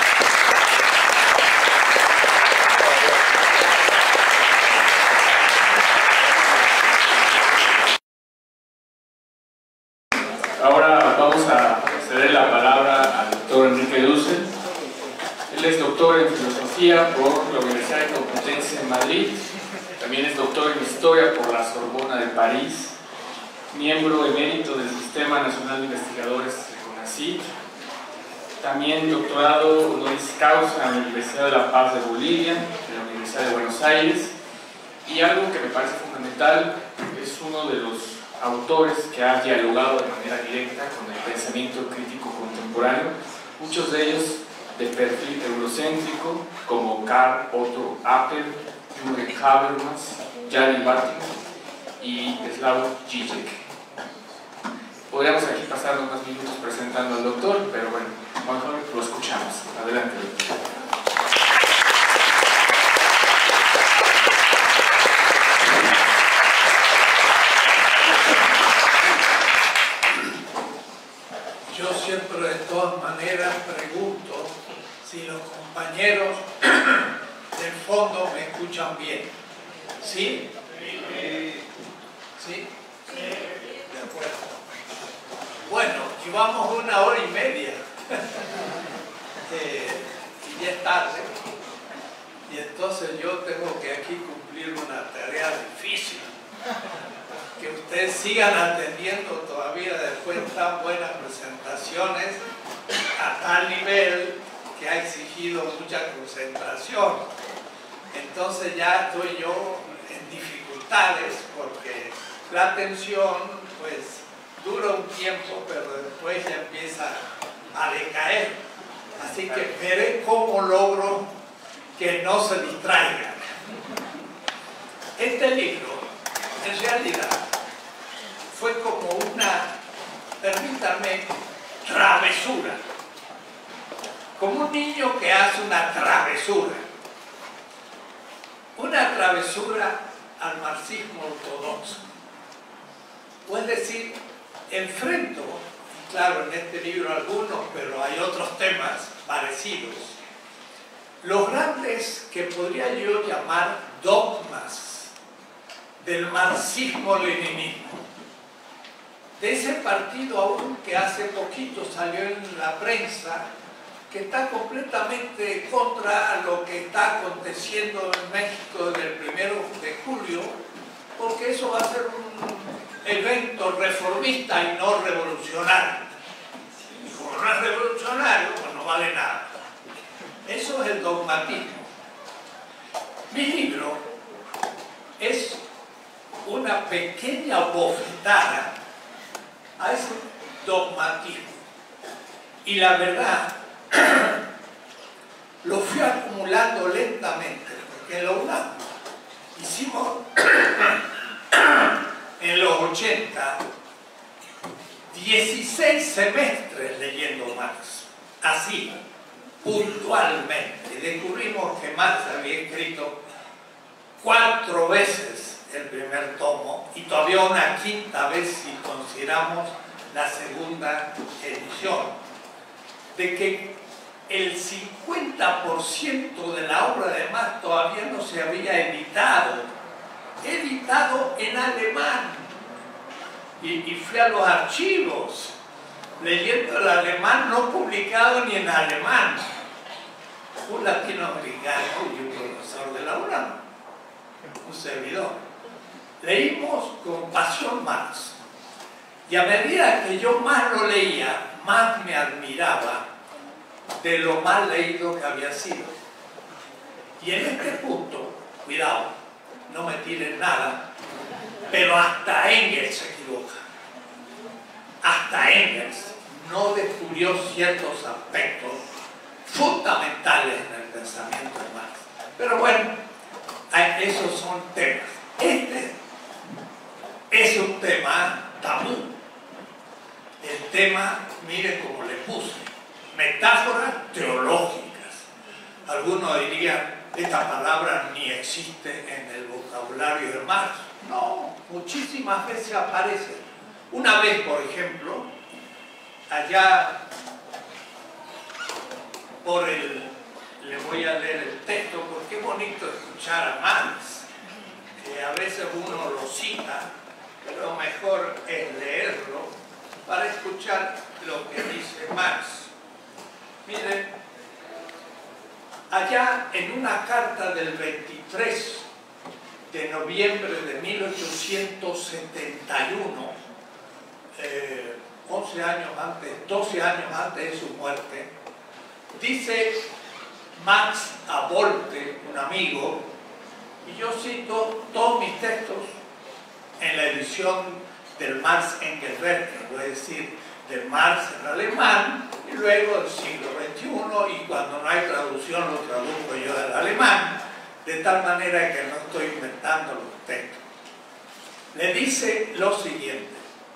Ahora vamos a ceder la palabra al doctor Enrique Dussel. Él es doctor en filosofía por la Universidad de Complutense en Madrid. También es doctor en historia por la Sorbona de París, miembro emérito del Sistema Nacional de Investigadores de CONACYT, también doctorado honoris causa en la Universidad de La Paz de Bolivia, de la Universidad de Buenos Aires, y algo que me parece fundamental, es uno de los autores que ha dialogado de manera directa con el pensamiento crítico contemporáneo, muchos de ellos de perfil eurocéntrico, como Karl Otto Apel, Jürgen Habermas, Jari Bartnik y Slavoj Žižek. Podríamos aquí pasar unos minutos presentando al doctor, pero bueno, mejor lo escuchamos. Adelante, doctor. Yo siempre de todas maneras pregunto si los compañeros del fondo me escuchan bien. ¿Sí? ¿Sí? De acuerdo. Bueno, llevamos 1 hora y media. Y ya es tarde. Y entonces yo tengo que aquí cumplir una tarea difícil. Que ustedes sigan atendiendo todavía después de tan buenas presentaciones a tal nivel que ha exigido mucha concentración. Entonces ya estoy yo en dificultades porque la atención pues dura un tiempo, pero después ya empieza a decaer. Así que veré cómo logro que no se distraigan. Este libro, en realidad, fue como una, permítanme, travesura. Como un niño que hace una travesura. Una travesura al marxismo ortodoxo. O es decir, enfrento, y claro, en este libro algunos, pero hay otros temas parecidos, los grandes que podría yo llamar dogmas del marxismo-leninismo, de ese partido aún que hace poquito salió en la prensa, que está completamente contra lo que está aconteciendo en México desde el 1 de julio, porque eso va a ser un evento reformista y no revolucionario. Y como no es revolucionario, pues no vale nada. Eso es el dogmatismo. Mi libro es una pequeña bofetada a ese dogmatismo. Y la verdad, lo fui acumulando lentamente, porque en la UNAM hicimos en los 80 16 semestres leyendo Marx, así, puntualmente. Descubrimos que Marx había escrito 4 veces el primer tomo y todavía una 5ª vez si consideramos la segunda edición. De que el 50% de la obra de Marx todavía no se había editado en alemán. Y fui a los archivos, leyendo el alemán no publicado ni en alemán. Un latinoamericano y un profesor de la UNAM, un servidor. Leímos con pasión Marx. Y a medida que yo más lo leía, más me admiraba de lo mal leído que había sido. Y en este punto, cuidado, no me tiren nada, pero hasta Engels se equivoca. Hasta Engels no descubrió ciertos aspectos fundamentales en el pensamiento de Marx. Pero bueno, esos son temas. Este es un tema tabú. El tema, miren cómo le puse, metáforas teológicas. Algunos dirían, esta palabra ni existe en el vocabulario de Marx. No, muchísimas veces aparece. Una vez, por ejemplo, allá por el... Le voy a leer el texto porque es bonito escuchar a Marx, que a veces uno lo cita, pero mejor es leerlo para escuchar lo que dice Marx. Miren, allá en una carta del 23 de noviembre de 1871, 11 años antes, 12 años antes de su muerte, dice Max a Volte, un amigo, y yo cito todos mis textos en la edición del Marx Engelwerk, es decir, del Marx en alemán, y luego del siglo XXI, y cuando no hay traducción lo traduzco yo del alemán, de tal manera que no estoy inventando los textos. Le dice lo siguiente: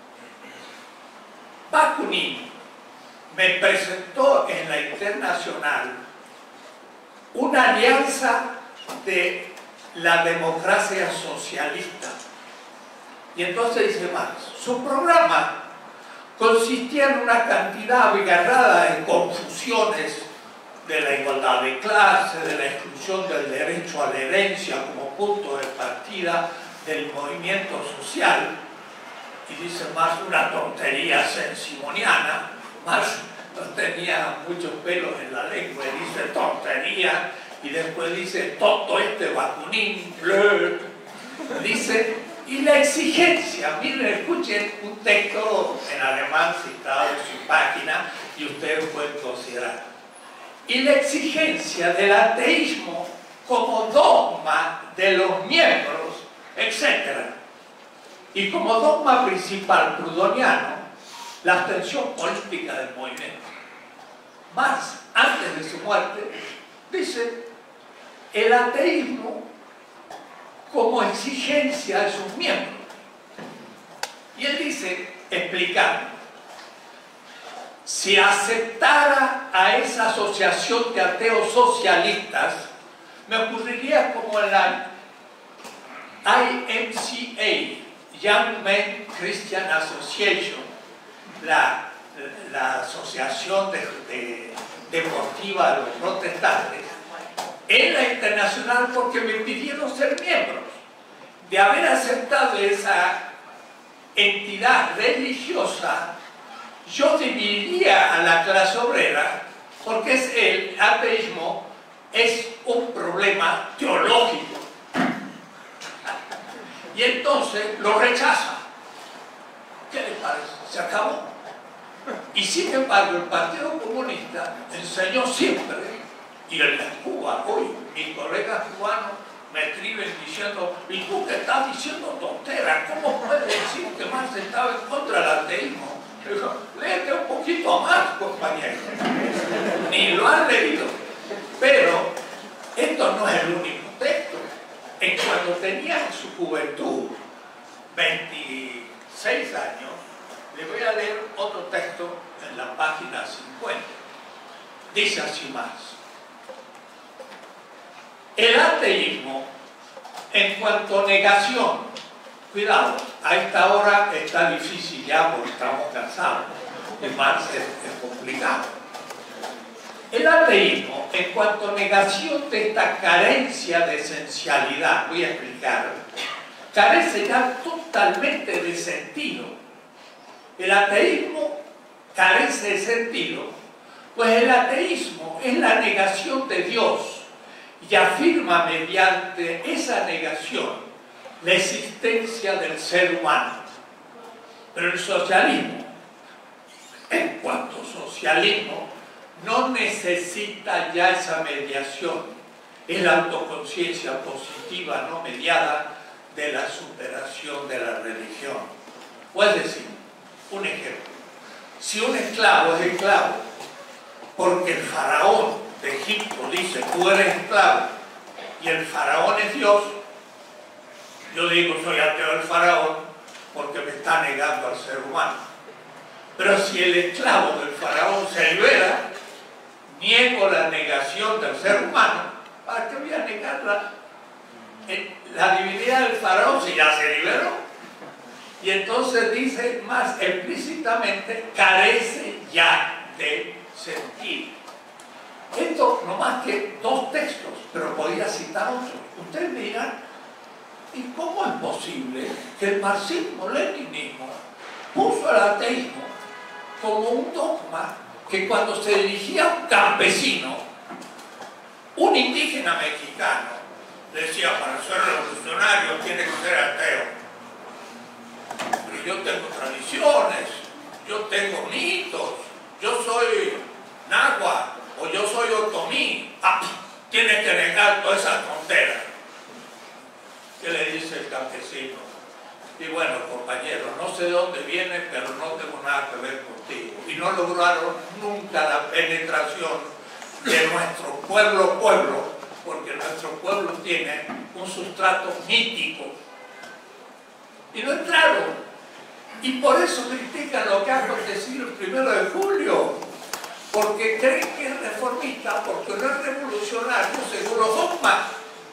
Bakunin me presentó en la Internacional una alianza de la democracia socialista. Y entonces dice Marx, su programa consistía en una cantidad abigarrada de confusiones de la igualdad de clase, de la exclusión del derecho a la herencia como punto de partida del movimiento social. Y dice Marx, una tontería sensimoniana. Marx no tenía muchos pelos en la lengua, y dice tontería, y después dice tonto este Bakunin, dice, y la exigencia, miren, escuchen un texto en alemán citado en su página y ustedes pueden considerar, y la exigencia del ateísmo como dogma de los miembros, etc. Y como dogma principal proudhoniano, la abstención política del movimiento. Marx, antes de su muerte, dice el ateísmo como exigencia de sus miembros. Y él dice, explicando, si aceptara a esa asociación de ateos socialistas, me ocurriría como en la IMCA, Young Men Christian Association, la asociación deportiva de los protestantes, en la Internacional, porque me pidieron ser miembros. De haber aceptado esa entidad religiosa, yo dividiría a la clase obrera, porque el ateísmo es un problema teológico. Y entonces lo rechaza. ¿Qué le parece? Se acabó. Y sin embargo el Partido Comunista enseñó siempre, y en Cuba hoy mis colegas cubanos me escriben diciendo, ¿y tú qué estás diciendo tonteras? ¿Cómo puedes decir que Marx estaba en contra del ateísmo? Le digo, léete un poquito más, compañero. Ni lo han leído. Pero esto no es el único texto. En cuando tenía en su juventud 26 años, le voy a leer otro texto en la página 50. Dice así Marx: el ateísmo, en cuanto a negación, cuidado, a esta hora está difícil ya porque estamos cansados, y Marx es complicado. El ateísmo, en cuanto a negación de esta carencia de esencialidad, voy a explicar, carece ya totalmente de sentido. El ateísmo carece de sentido, pues el ateísmo es la negación de Dios y afirma mediante esa negación la existencia del ser humano. Pero el socialismo, en cuanto socialismo, no necesita ya esa mediación. Es la autoconciencia positiva no mediada de la superación de la religión. O es decir, un ejemplo. Si un esclavo es esclavo, porque el faraón de Egipto dice, tú eres esclavo, y el faraón es Dios, yo digo, soy ateo del faraón, porque me está negando al ser humano. Pero si el esclavo del faraón se libera, niego la negación del ser humano. ¿Para qué voy a negar la divinidad del faraón si ya se liberó? Y entonces dice más explícitamente, carece ya de sentido. Esto no más que 2 textos, pero podría citar otros. Ustedes me dirán, ¿y cómo es posible que el marxismo-leninismo puso al ateísmo como un dogma que cuando se dirigía a un campesino, un indígena mexicano, decía, para ser revolucionario tiene que ser ateo? Pero yo tengo tradiciones, yo tengo mitos, yo soy náhuatl o yo soy otomí. Tienes que negar toda esa tontera. ¿Qué le dice el campesino? Y bueno, compañero, no sé de dónde viene, pero no tengo nada que ver contigo. Y no lograron nunca la penetración de nuestro pueblo, porque nuestro pueblo tiene un sustrato mítico. Y no entraron. Y por eso critican lo que ha acontecido el 1 de julio. Porque creen que es reformista, porque no es revolucionario según los dogmas.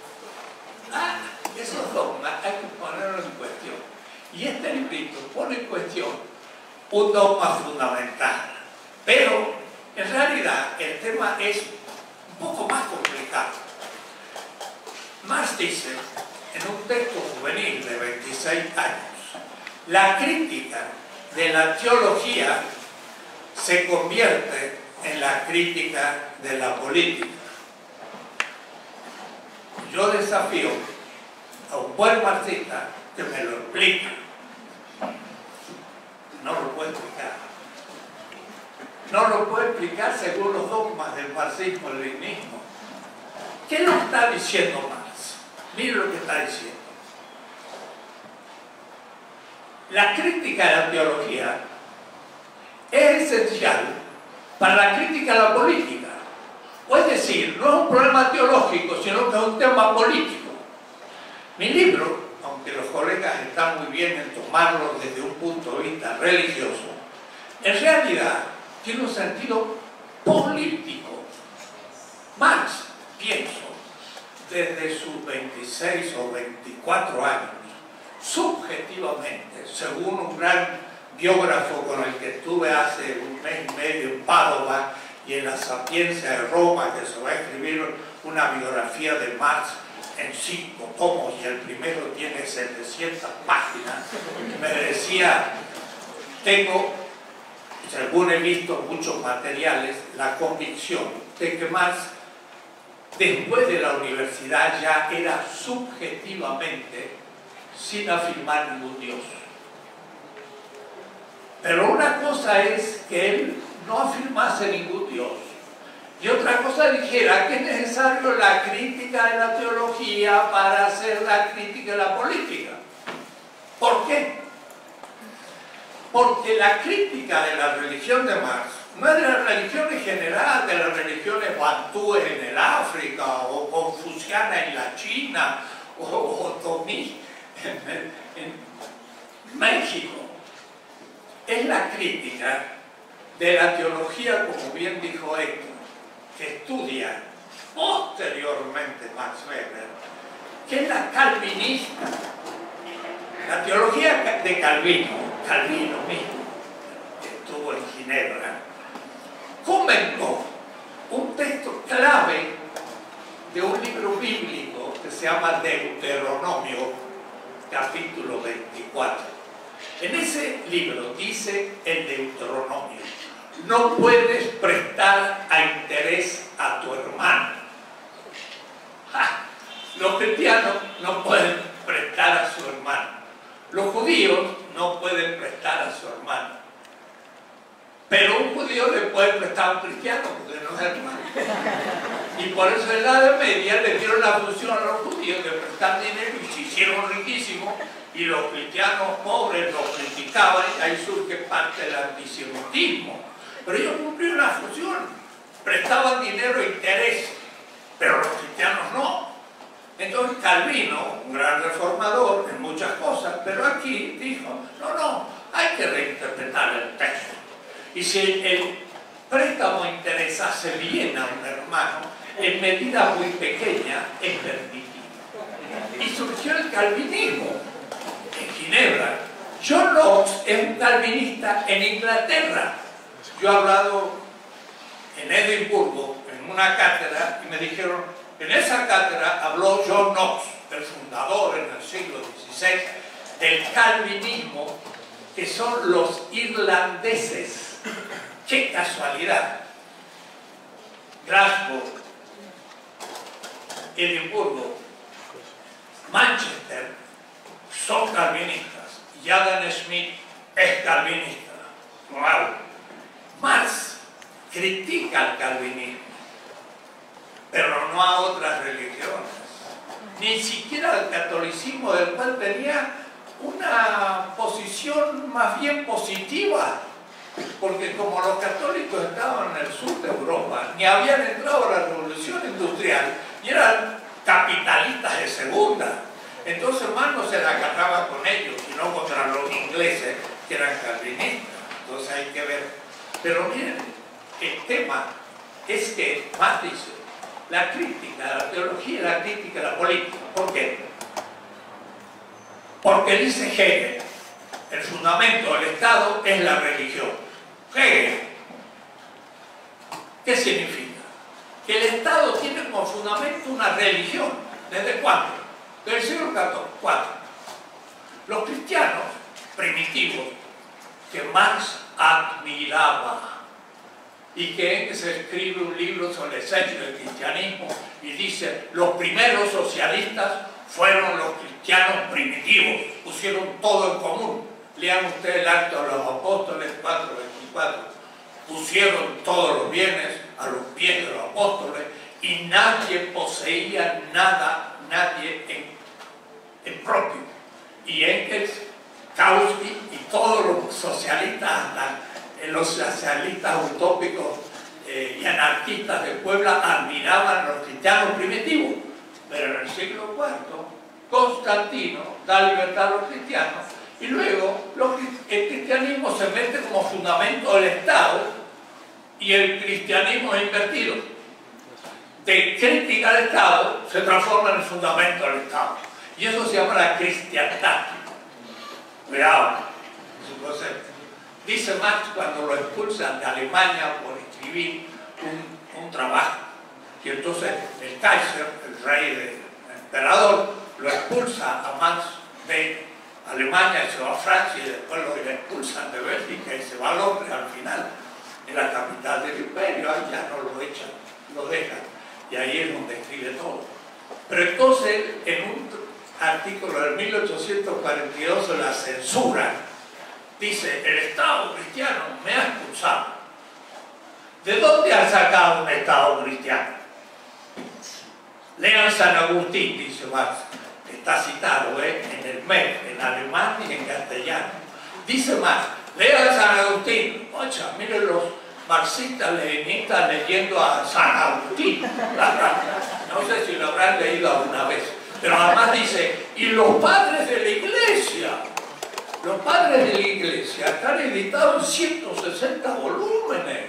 Esos dogmas hay que ponerlos en cuestión. Y este librito pone en cuestión un dogma fundamental. Pero, en realidad, el tema es un poco más complicado. Marx dice, en un texto juvenil de 26 años, la crítica de la teología se convierte en la crítica de la política. Yo desafío a un buen marxista que me lo explique. No lo puede explicar. No lo puede explicar según los dogmas del marxismo-leninismo. ¿Qué es lo que está diciendo Marx? Mire lo que está diciendo. La crítica de la teología es esencial para la crítica de la política. O es decir, no es un problema teológico, sino que es un tema político. Mi libro, aunque los colegas están muy bien en tomarlo desde un punto de vista religioso, en realidad tiene un sentido político. Marx, pienso, desde sus 26 o 24 años, subjetivamente, según un gran biógrafo con el que estuve hace un mes y medio en Padova y en la Sapienza de Roma, que se va a escribir una biografía de Marx en 5 tomos y el primero tiene 700 páginas, me decía, tengo, según he visto muchos materiales, la convicción de que Marx, después de la universidad, ya era subjetivamente sin afirmar ningún Dios. Pero una cosa es que él no afirmase ningún Dios y otra cosa dijera que es necesario la crítica de la teología para hacer la crítica de la política. ¿Por qué? Porque la crítica de la religión de Marx no es de la religión en general, de las religiones bantúes en el África o confuciana en la China o otomí en México. Es la crítica de la teología, como bien dijo Héctor, que estudia posteriormente Max Weber, que es la calvinista. La teología de Calvino mismo, que estuvo en Ginebra, comentó un texto clave de un libro bíblico que se llama Deuteronomio, capítulo 24. En ese libro dice el Deuteronomio: no puedes prestar a interés a tu hermano. Los cristianos no pueden prestar a su hermano. Los judíos no pueden prestar a estaban cristianos, porque no eran hermanos. Y por eso en la Edad Media le dieron la función a los judíos de prestar dinero y se hicieron riquísimos, y los cristianos pobres los criticaban, y ahí surge parte del antisemitismo. Pero ellos cumplieron la función, prestaban dinero e interés, pero los cristianos no. Entonces Calvino, un gran reformador en muchas cosas, pero aquí dijo, no, hay que reinterpretar el texto. Y si el préstamo interesase bien a un hermano, en medida muy pequeña, es permitido. Y surgió el calvinismo en Ginebra. John Knox es un calvinista en Inglaterra. Yo he hablado en Edimburgo, en una cátedra, y me dijeron, en esa cátedra habló John Knox, el fundador en el siglo XVI del calvinismo, que son los irlandeses. ¡Qué casualidad! Glasgow, Edimburgo, Manchester son calvinistas. Y Adam Smith es calvinista. ¡Wow! Marx critica al calvinismo, pero no a otras religiones. Ni siquiera al catolicismo, del cual tenía una posición más bien positiva. Porque como los católicos estaban en el sur de Europa, ni habían entrado a la revolución industrial, y eran capitalistas de segunda, entonces más no se la agarraba con ellos, sino contra los ingleses, que eran calvinistas. Entonces hay que ver. Pero miren, el tema es que Marx dice, la crítica de la teología y la crítica de la política. ¿Por qué? Porque dice Hegel, el fundamento del Estado es la religión. Hegel, ¿qué significa? Que el Estado tiene como fundamento una religión. ¿Desde cuándo? Del siglo IV. Los cristianos primitivos, que Marx admiraba, y que se escribe un libro sobre el esencia del cristianismo y dice, los primeros socialistas fueron los cristianos primitivos, pusieron todo en común. Lean ustedes el Acto de los Apóstoles 4:24. Pusieron todos los bienes a los pies de los apóstoles y nadie poseía nada, nadie en propio. Y Engels, Kautsky y todos los socialistas, los socialistas utópicos y anarquistas de Puebla admiraban a los cristianos primitivos. Pero en el siglo IV, Constantino da libertad a los cristianos y luego el cristianismo se mete como fundamento del Estado y el cristianismo es invertido. De crítica al Estado se transforma en el fundamento del Estado. Y eso se llama la cristiandad. Cuidado, es un concepto. Dice Marx cuando lo expulsan de Alemania por escribir un trabajo. Y entonces el Kaiser, el rey, el emperador, lo expulsa a Marx de Alemania y se va a Francia y después lo expulsan de Bélgica y se va a Londres al final, en la capital del imperio. Ahí ya no lo echan, lo dejan. Y ahí es donde escribe todo. Pero entonces, en un artículo del 1842 sobre la censura, dice, el Estado cristiano me ha expulsado. ¿De dónde han sacado un Estado cristiano? Lean San Agustín, dice Marx, que está citado en el MEF, en alemán y en castellano. Dice Marx, lean San Agustín. Ocha, miren los marxistas, leninistas leyendo a San Agustín. No sé si lo habrán leído alguna vez. Pero además dice, y los padres de la Iglesia. Los padres de la Iglesia están editados en 160 volúmenes.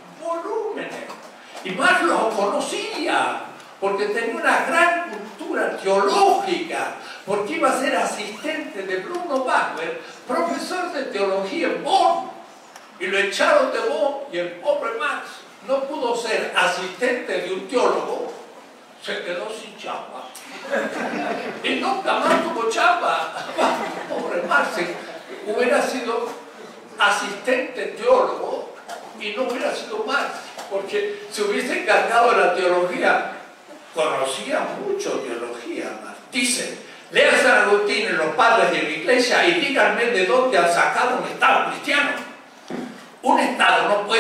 Y Marx los conocía, porque tenía una gran cultura teológica, porque iba a ser asistente de Bruno Bauer, profesor de teología en Bonn. Y lo echaron de Bonn y el pobre Marx no pudo ser asistente de un teólogo, se quedó sin chapa. Y nunca más tuvo chapa. Pobre Marx hubiera sido asistente teólogo y no hubiera sido Marx, porque se hubiese encargado de la teología. Conocía mucho teología, Marx. Dice, lean San Agustín en los padres de la Iglesia y díganme de dónde han sacado un Estado cristiano. Un Estado no puede ser cristiano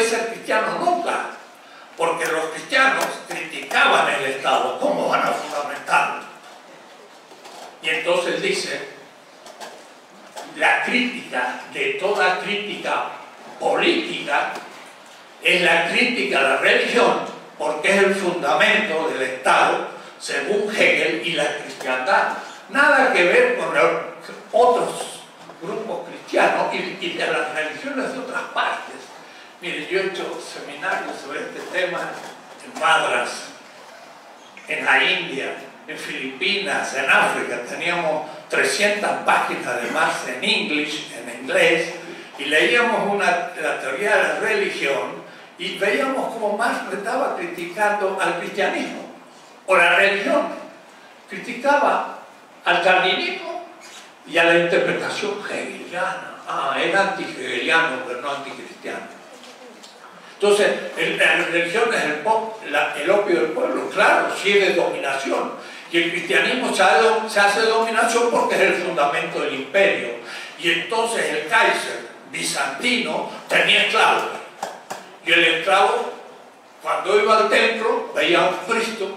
cristianos nunca, porque los cristianos criticaban el Estado. ¿Cómo van a fundamentarlo? Y entonces dice, la crítica de toda crítica política es la crítica a la religión, porque es el fundamento del Estado, según Hegel y la cristiandad. Nada que ver con otros grupos cristianos y de las religiones de otras partes. Mire, yo he hecho seminarios sobre este tema en Madras, en la India, en Filipinas, en África. Teníamos 300 páginas de Marx en inglés, y leíamos la teoría de la religión y veíamos cómo Marx estaba criticando al cristianismo o la religión. Criticaba al calvinismo y a la interpretación hegeliana. Era anti-hegeliano, pero no anticristiano. Entonces, la religión es el opio del pueblo, claro, sí es de dominación. Y el cristianismo se hace de dominación porque es el fundamento del imperio. Y entonces el Kaiser bizantino tenía esclavos. Y el esclavo, cuando iba al templo, veía a un Cristo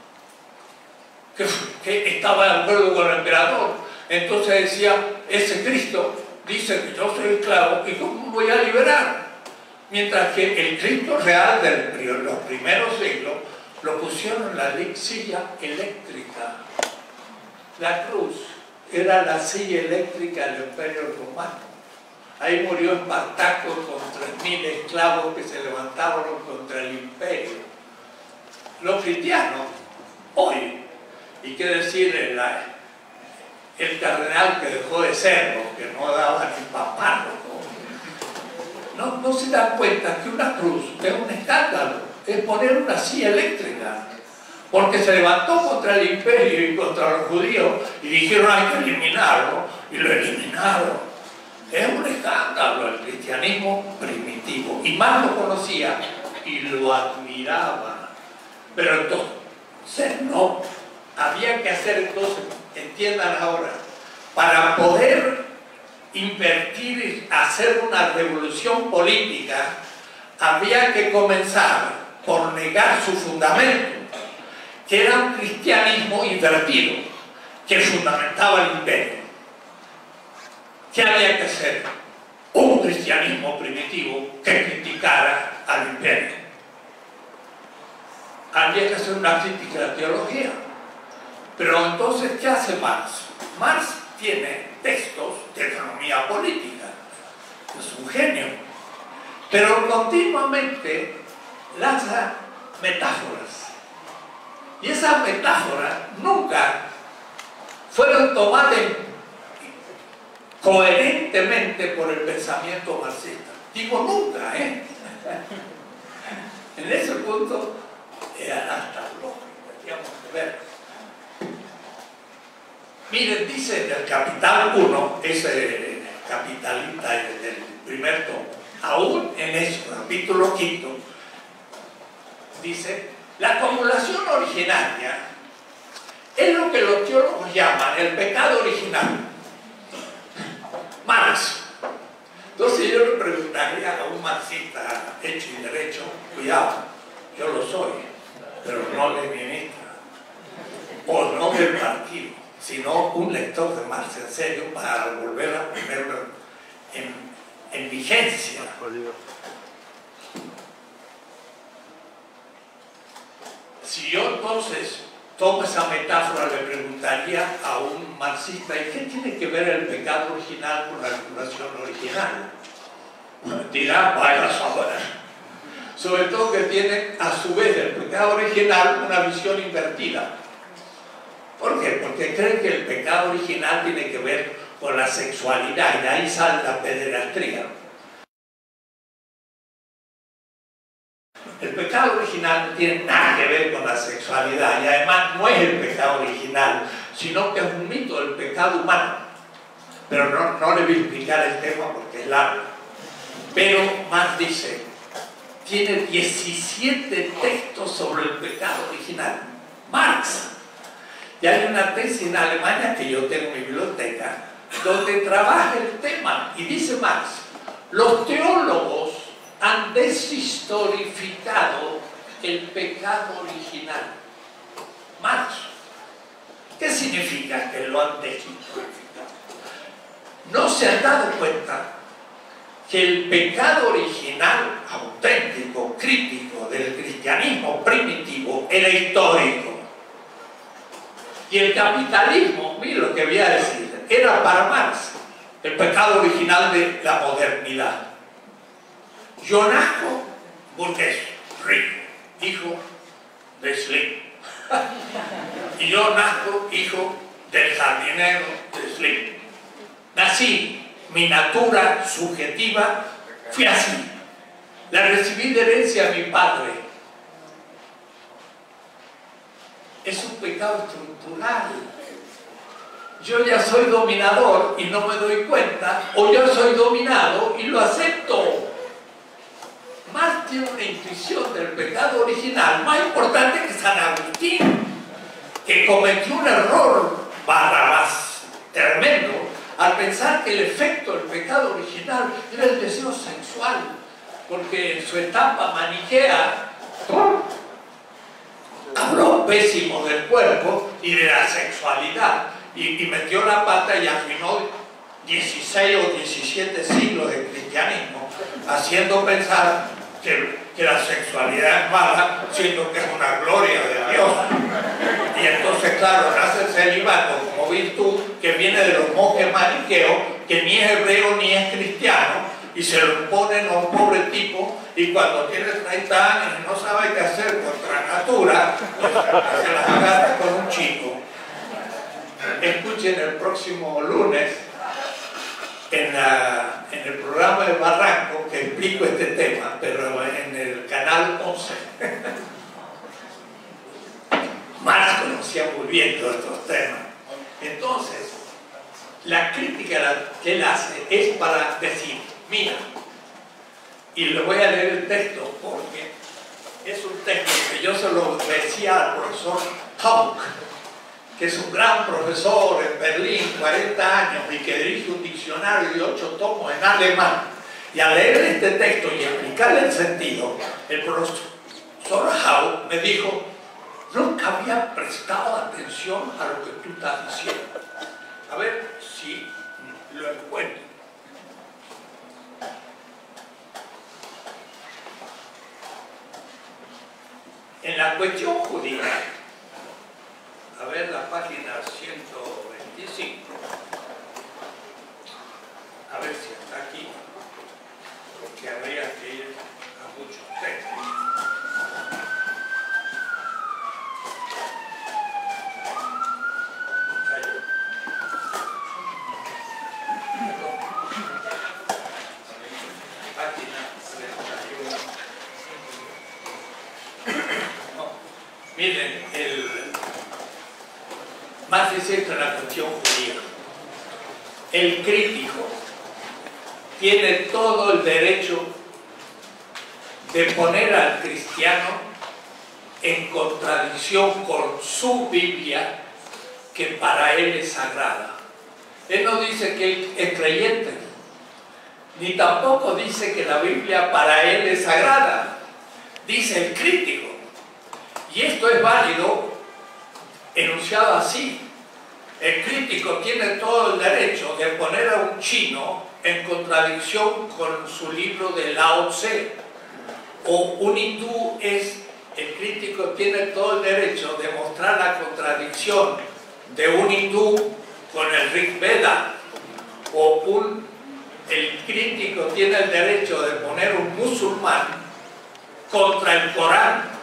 que estaba de acuerdo con el emperador. Entonces decía, ese Cristo dice que yo soy esclavo y ¿cómo voy a liberar? Mientras que el Cristo real de los primeros siglos lo pusieron en la silla eléctrica. La cruz era la silla eléctrica del Imperio Romano. Ahí murió Espartaco con 3.000 esclavos que se levantaron contra el imperio. Los cristianos, hoy, y qué decir el cardenal que dejó de serlo, que no daba ni paparlo, no se dan cuenta que una cruz es un escándalo, es poner una silla eléctrica, porque se levantó contra el imperio y contra los judíos y dijeron hay que eliminarlo, y lo eliminaron. Es un escándalo el cristianismo primitivo, y más lo conocía y lo admiraba. Pero entonces no, había que hacer entonces, entiendan ahora, para poder invertir y hacer una revolución política, había que comenzar por negar su fundamento, que era un cristianismo invertido, que fundamentaba el imperio. ¿Qué había que hacer? Un cristianismo primitivo que criticara al imperio. Había que hacer una crítica a la teología. Pero entonces, ¿qué hace Marx? Marx tiene textos de economía política. Es un genio. Pero continuamente lanza metáforas. Y esas metáforas nunca fueron tomadas coherentemente por el pensamiento marxista. Digo nunca, ¿eh? En ese punto era hasta lógico, teníamos que ver. Miren, dice del Capital 1, ese capitalista del primer tomo, aún en ese capítulo 5, dice, la acumulación originaria es lo que los teólogos llaman el pecado original. Marx. Entonces yo le preguntaría a un marxista hecho y derecho, cuidado, yo lo soy, pero no leninista, o no del partido, sino un lector de Marx en serio para volver a ponerlo en vigencia. Si yo entonces tomo esa metáfora, le preguntaría a un marxista, ¿y qué tiene que ver el pecado original con la acumulación original? Dirá, vaya a saber. Sobre todo que tiene a su vez el pecado original una visión invertida. ¿Por qué? Porque creen que el pecado original tiene que ver con la sexualidad y de ahí sale la pederastría. El pecado original no tiene nada que ver con la sexualidad y además no es el pecado original, sino que es un mito del pecado humano. Pero no le voy a explicar el tema porque es largo. Pero Marx dice, tiene 17 textos sobre el pecado original. Marx. Y hay una tesis en Alemania que yo tengo en mi biblioteca, donde trabaja el tema y dice Marx, los teólogos han deshistorificado el pecado original. Marx. ¿Qué significa que lo han deshistorificado? No se han dado cuenta que el pecado original, auténtico, crítico del cristianismo primitivo, era histórico. Y el capitalismo, mira lo que voy a decir, era para Marx el pecado original de la modernidad. Yo nazco burgués, rico, hijo de Slim. Y yo nazco hijo del jardinero de Slim. Nací, mi natura subjetiva fue así. La recibí de herencia a mi padre. Es un pecado estructural. Yo ya soy dominador y no me doy cuenta, o yo soy dominado y lo acepto. Marx tiene una intuición del pecado original más importante que San Agustín, que cometió un error más tremendo al pensar que el efecto del pecado original era el deseo sexual, porque en su etapa maniquea habló pésimo del cuerpo y de la sexualidad, y metió la pata y arruinó 16 o 17 siglos de cristianismo, haciendo pensar que la sexualidad es mala, siendo que es una gloria de Dios. Y entonces, claro, nace el celibato como virtud que viene de los monjes maniqueos, que ni es hebreo ni es cristiano, y se lo imponen a un pobre tipo, y cuando tiene 30 años y no sabe qué hacer contra natura, pues se las agarra con un chico. Escuchen el próximo lunes en el programa de Barranco que explico este tema, pero en el canal 11. Marx conocía muy bien todos estos temas. Entonces, la crítica que él hace es para decir, mira, y le voy a leer el texto porque es un texto que yo se lo decía al profesor Hauck, que es un gran profesor en Berlín, 40 años, y que dirige un diccionario de 8 tomos en alemán. Y al leer este texto y explicarle el sentido, el profesor Hauck me dijo, nunca había prestado atención a lo que tú estás diciendo. A ver si lo encuentro. En la cuestión judía, a ver la página 125, a ver si está aquí, porque habría que ir a muchos textos. Miren, más es esto en la cuestión judía. El crítico tiene todo el derecho de poner al cristiano en contradicción con su Biblia, que para él es sagrada. Él no dice que él es creyente, ni tampoco dice que la Biblia para él es sagrada. Dice el crítico. Y esto es válido, enunciado así. El crítico tiene todo el derecho de poner a un chino en contradicción con su libro de Lao Tse. O un hindú el crítico tiene todo el derecho de mostrar la contradicción de un hindú con el Rig Veda. O el crítico tiene el derecho de poner un musulmán contra el Corán.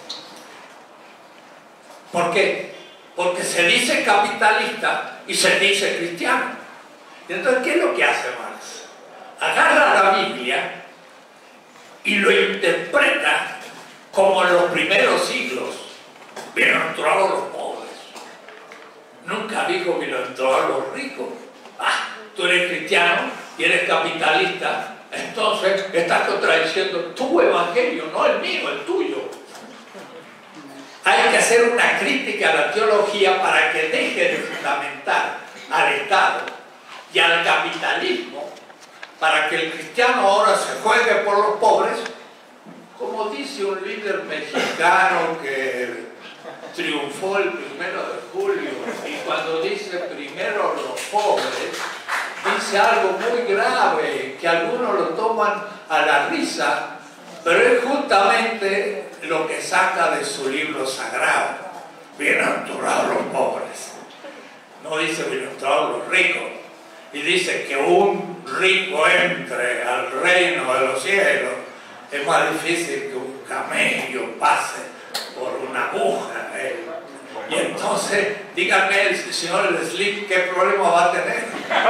¿Por qué? Porque se dice capitalista y se dice cristiano. Entonces, ¿qué es lo que hace Marx? Agarra la Biblia y lo interpreta como en los primeros siglos. Bienaventurados los pobres. Nunca dijo bienaventurados los ricos. Ah, tú eres cristiano y eres capitalista, entonces estás contradiciendo tu evangelio, no el mío, el tuyo. Hay que hacer una crítica a la teología para que deje de fundamentar al Estado y al capitalismo para que el cristiano ahora se juegue por los pobres, como dice un líder mexicano que triunfó el 1 de julio, y cuando dice primero los pobres, dice algo muy grave, que algunos lo toman a la risa, pero es justamente lo que saca de su libro sagrado. Bienaventurados los pobres. No dice bienaventurados los ricos. Y dice que un rico entre al reino de los cielos es más difícil que un camello pase por una aguja. Y entonces, díganme el señor Slim, ¿qué problema va a tener?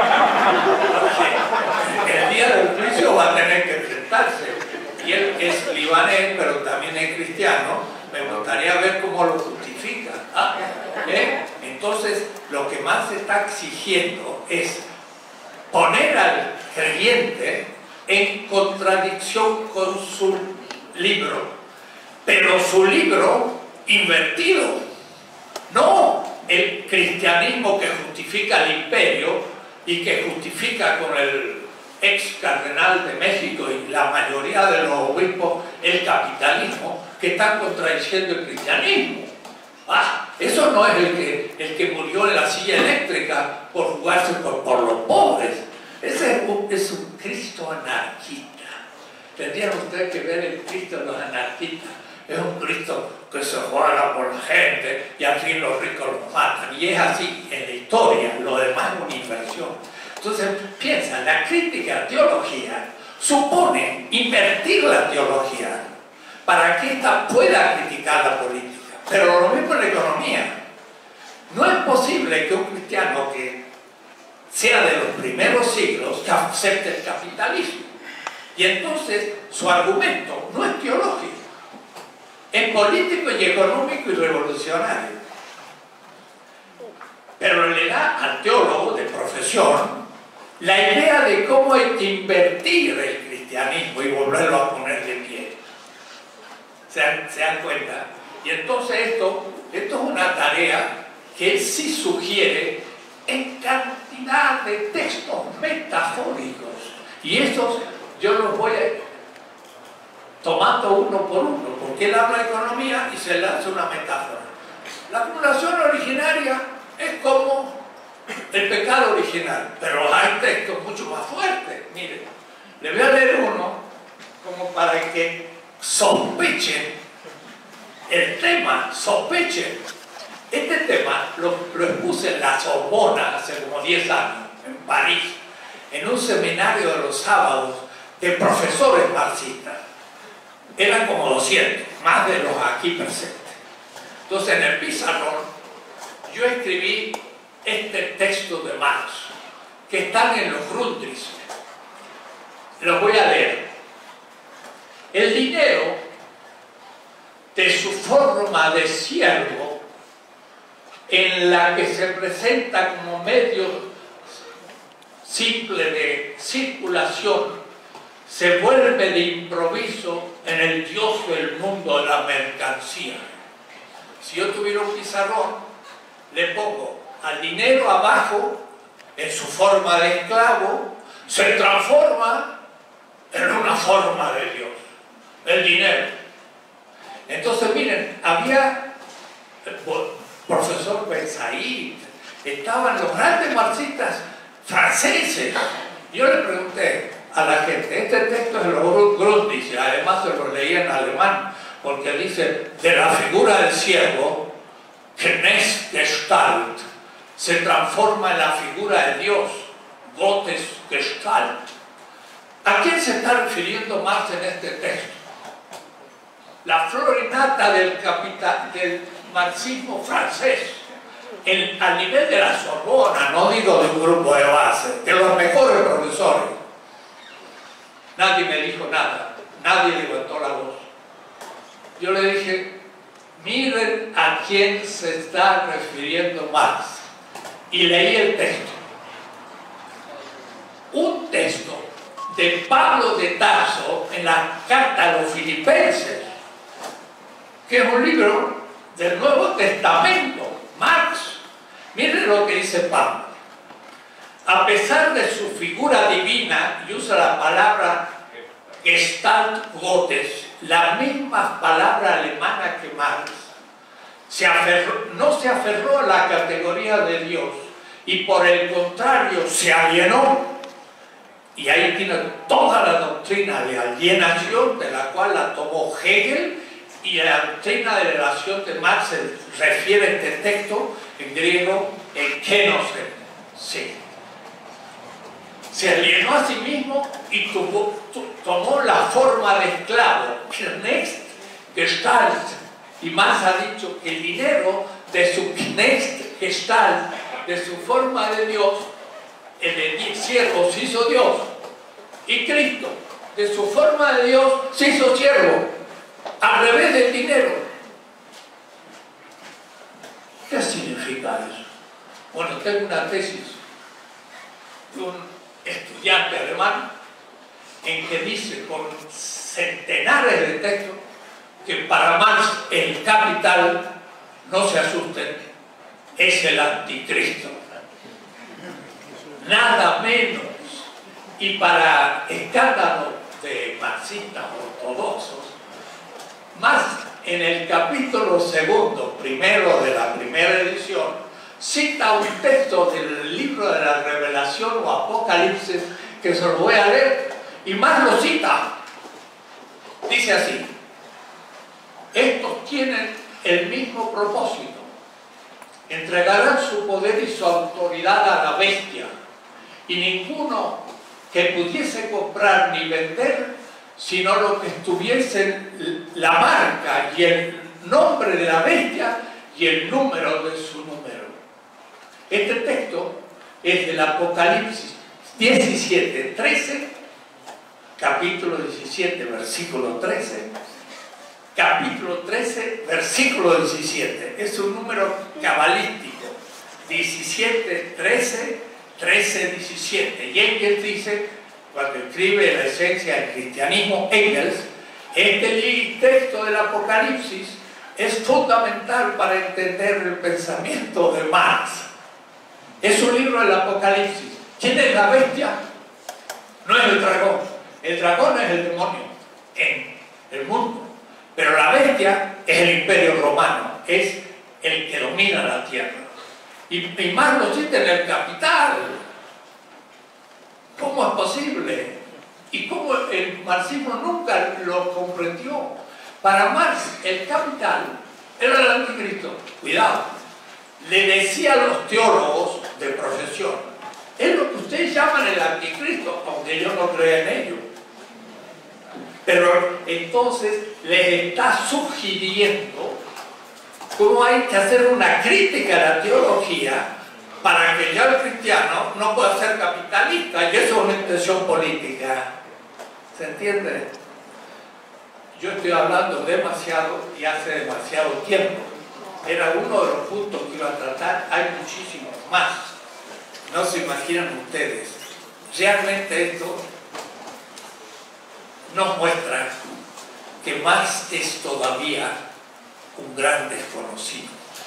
Porque el día del juicio va a tener que enfrentarse. Y él es libanés, pero también es cristiano. Me gustaría ver cómo lo justifica. Entonces, lo que más se está exigiendo es poner al creyente en contradicción con su libro, pero su libro invertido, no el cristianismo que justifica el imperio y que justifica con el ex cardenal de México y la mayoría de los obispos el capitalismo, que están contradiciendo el cristianismo. Eso no es el que murió en la silla eléctrica por jugarse por los pobres. Ese es un Cristo anarquista. Tendrían ustedes que ver el Cristo de los anarquistas. Es un Cristo que se juega por la gente y al fin los ricos los matan. Y es así en la historia, lo demás es una inversión. Entonces, piensa, la crítica a teología supone invertir la teología para que ésta pueda criticar la política. Pero lo mismo en la economía. No es posible que un cristiano que sea de los primeros siglos que acepte el capitalismo. Y entonces su argumento no es teológico, es político y económico y revolucionario. Pero le da al teólogo de profesión la idea de cómo hay que invertir el cristianismo y volverlo a poner de pie. ¿Se dan cuenta? Y entonces esto es una tarea que él sí sugiere en cantidad de textos metafóricos. Y estos yo los voy tomando uno por uno, porque él habla de economía y se le hace una metáfora. La acumulación originaria es como el pecado original, pero hay textos mucho más fuertes. Miren, le voy a leer uno como para que sospechen el tema, sospechen. Este tema lo expuse en la Sorbona hace como 10 años, en París, en un seminario de los sábados de profesores marxistas. Eran como 200, más de los aquí presentes. Entonces, en el pizarrón, yo escribí este texto de Marx, que están en los Grundrisse. Los voy a leer. El dinero, de su forma de siervo, en la que se presenta como medio simple de circulación, se vuelve de improviso en el dios del mundo de la mercancía. Si yo tuviera un pizarrón, le pongo al dinero abajo, en su forma de esclavo, se transforma en una forma de Dios, el dinero. Entonces, miren, había el profesor Bensaïd, estaban los grandes marxistas franceses. Yo le pregunté a la gente, este texto es de los Grundrisse, además se lo leía en alemán, porque dice, de la figura del siervo, Knecht Gestalt, se transforma en la figura de Dios, Gottes Gestalt. ¿A quién se está refiriendo Marx en este texto? La florinata del marxismo francés, al nivel de la Sorbona, no digo de un grupo de base, de los mejores profesores. Nadie me dijo nada, nadie levantó la voz. Yo le dije, miren a quién se está refiriendo Marx. Y leí el texto. Un texto de Pablo de Tarso en la carta a los Filipenses, que es un libro del Nuevo Testamento, Marx. Miren lo que dice Pablo. a pesar de su figura divina, y usa la palabra Gestalt Gottes, la misma palabra alemana que Marx, no se aferró a la categoría de Dios y por el contrario se alienó, y ahí tiene toda la doctrina de alienación de la cual la tomó Hegel, y la doctrina de relación de Marx se refiere a este texto en griego en kenosen. Sí. Se alienó a sí mismo y tomó la forma de esclavo, Knecht Gestalt. Y Marx ha dicho que el dinero de su Knecht Gestalt, de su forma de Dios, el siervo se hizo Dios. Y Cristo, de su forma de Dios, se hizo siervo, al revés del dinero. ¿Qué significa eso? Bueno, tengo una tesis de un estudiante alemán en que dice con centenares de textos que para Marx el capital, no se asusten, es el anticristo. Nada menos. Y para escándalo de marxistas ortodoxos, Marx en el capítulo primero de la primera edición, cita un texto del libro de la Revelación o Apocalipsis, que se lo voy a leer, y Marx lo cita. Dice así: estos tienen el mismo propósito, entregarán su poder y su autoridad a la bestia, y ninguno que pudiese comprar ni vender, sino lo que estuviese la marca y el nombre de la bestia y el número de su número. Este texto es del Apocalipsis 17, 13, capítulo 17, versículo 13, capítulo 13, versículo 17. Es un número cabalístico, 17, 13, 13, 17. Y Engels dice, cuando escribe La esencia del cristianismo, Engels, este texto del Apocalipsis es fundamental para entender el pensamiento de Marx. Es un libro del Apocalipsis. ¿Quién es la bestia? No es el dragón. El dragón es el demonio en el mundo. Pero la bestia es el imperio romano, es el que domina la tierra. Y Marx lo cita en el Capital. ¿Cómo es posible? Y cómo el marxismo nunca lo comprendió. Para Marx, el Capital era el anticristo. Cuidado. Le decía a los teólogos de profesión: es lo que ustedes llaman el anticristo, aunque yo no crea en ello. Pero entonces les está sugiriendo cómo hay que hacer una crítica a la teología para que ya el cristiano no pueda ser capitalista, y eso es una intención política. ¿Se entiende? Yo estoy hablando demasiado y hace demasiado tiempo. Era uno de los puntos que iba a tratar, hay muchísimos más. No se imaginan ustedes. Realmente esto nos muestra que Marx es todavía un gran desconocido.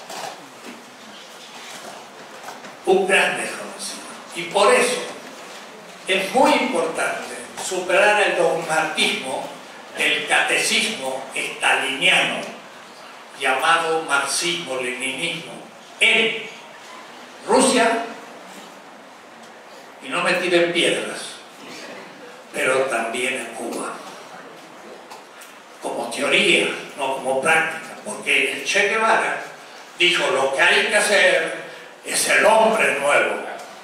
Un gran desconocido. Y por eso es muy importante superar el dogmatismo del catecismo staliniano llamado marxismo-leninismo en Rusia, y no me tiren piedras, pero también en Cuba, como teoría, no como práctica, porque el Che Guevara dijo: lo que hay que hacer es el hombre nuevo.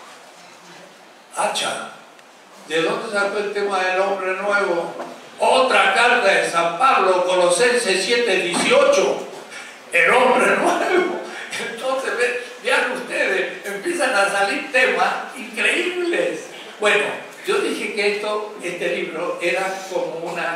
Hacha, ¿de dónde sacó el tema del hombre nuevo? Otra carta de San Pablo, Colosenses 7:18, el hombre nuevo. Entonces, vean ustedes, empiezan a salir temas increíbles. Bueno, yo dije que este libro era como una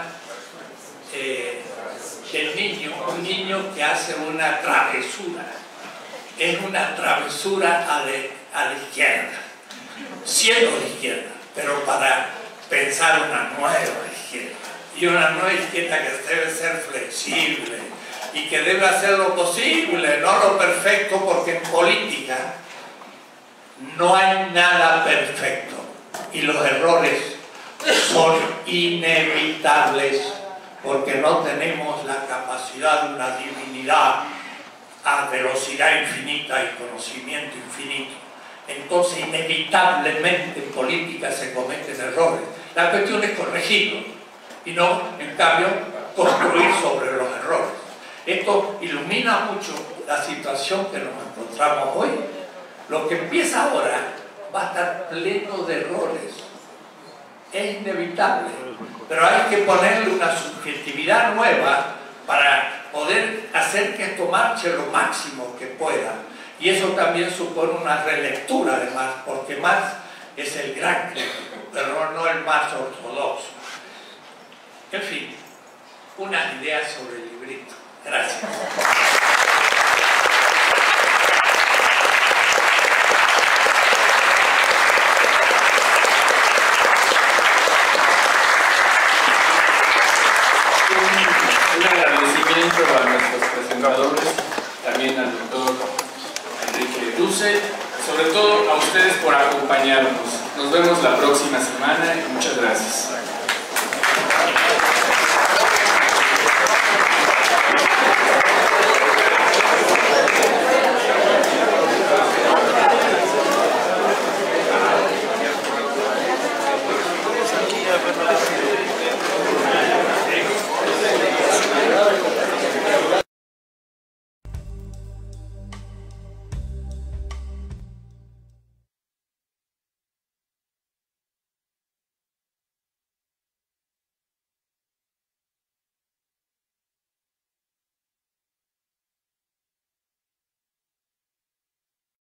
un niño que hace una travesura. Es una travesura a la izquierda, siendo de izquierda, pero para pensar una nueva izquierda. Y una nueva izquierda que debe ser flexible y que debe hacer lo posible, no lo perfecto, porque en política no hay nada perfecto y los errores son inevitables porque no tenemos la capacidad de una divinidad a velocidad infinita y conocimiento infinito. Entonces, inevitablemente en política se cometen errores. La cuestión es corregirlos y no, en cambio, construir sobre los errores. Esto ilumina mucho la situación que nos encontramos hoy. Lo que empieza ahora va a estar pleno de errores. Es inevitable, pero hay que ponerle una subjetividad nueva para poder hacer que esto marche lo máximo que pueda. Y eso también supone una relectura de Marx, porque Marx es el gran crítico, pero no el más ortodoxo. En fin, unas ideas sobre el librito. Gracias. Un agradecimiento a nuestros presentadores, también al doctor Enrique Dussel, sobre todo a ustedes por acompañarnos. Nos vemos la próxima semana y muchas gracias.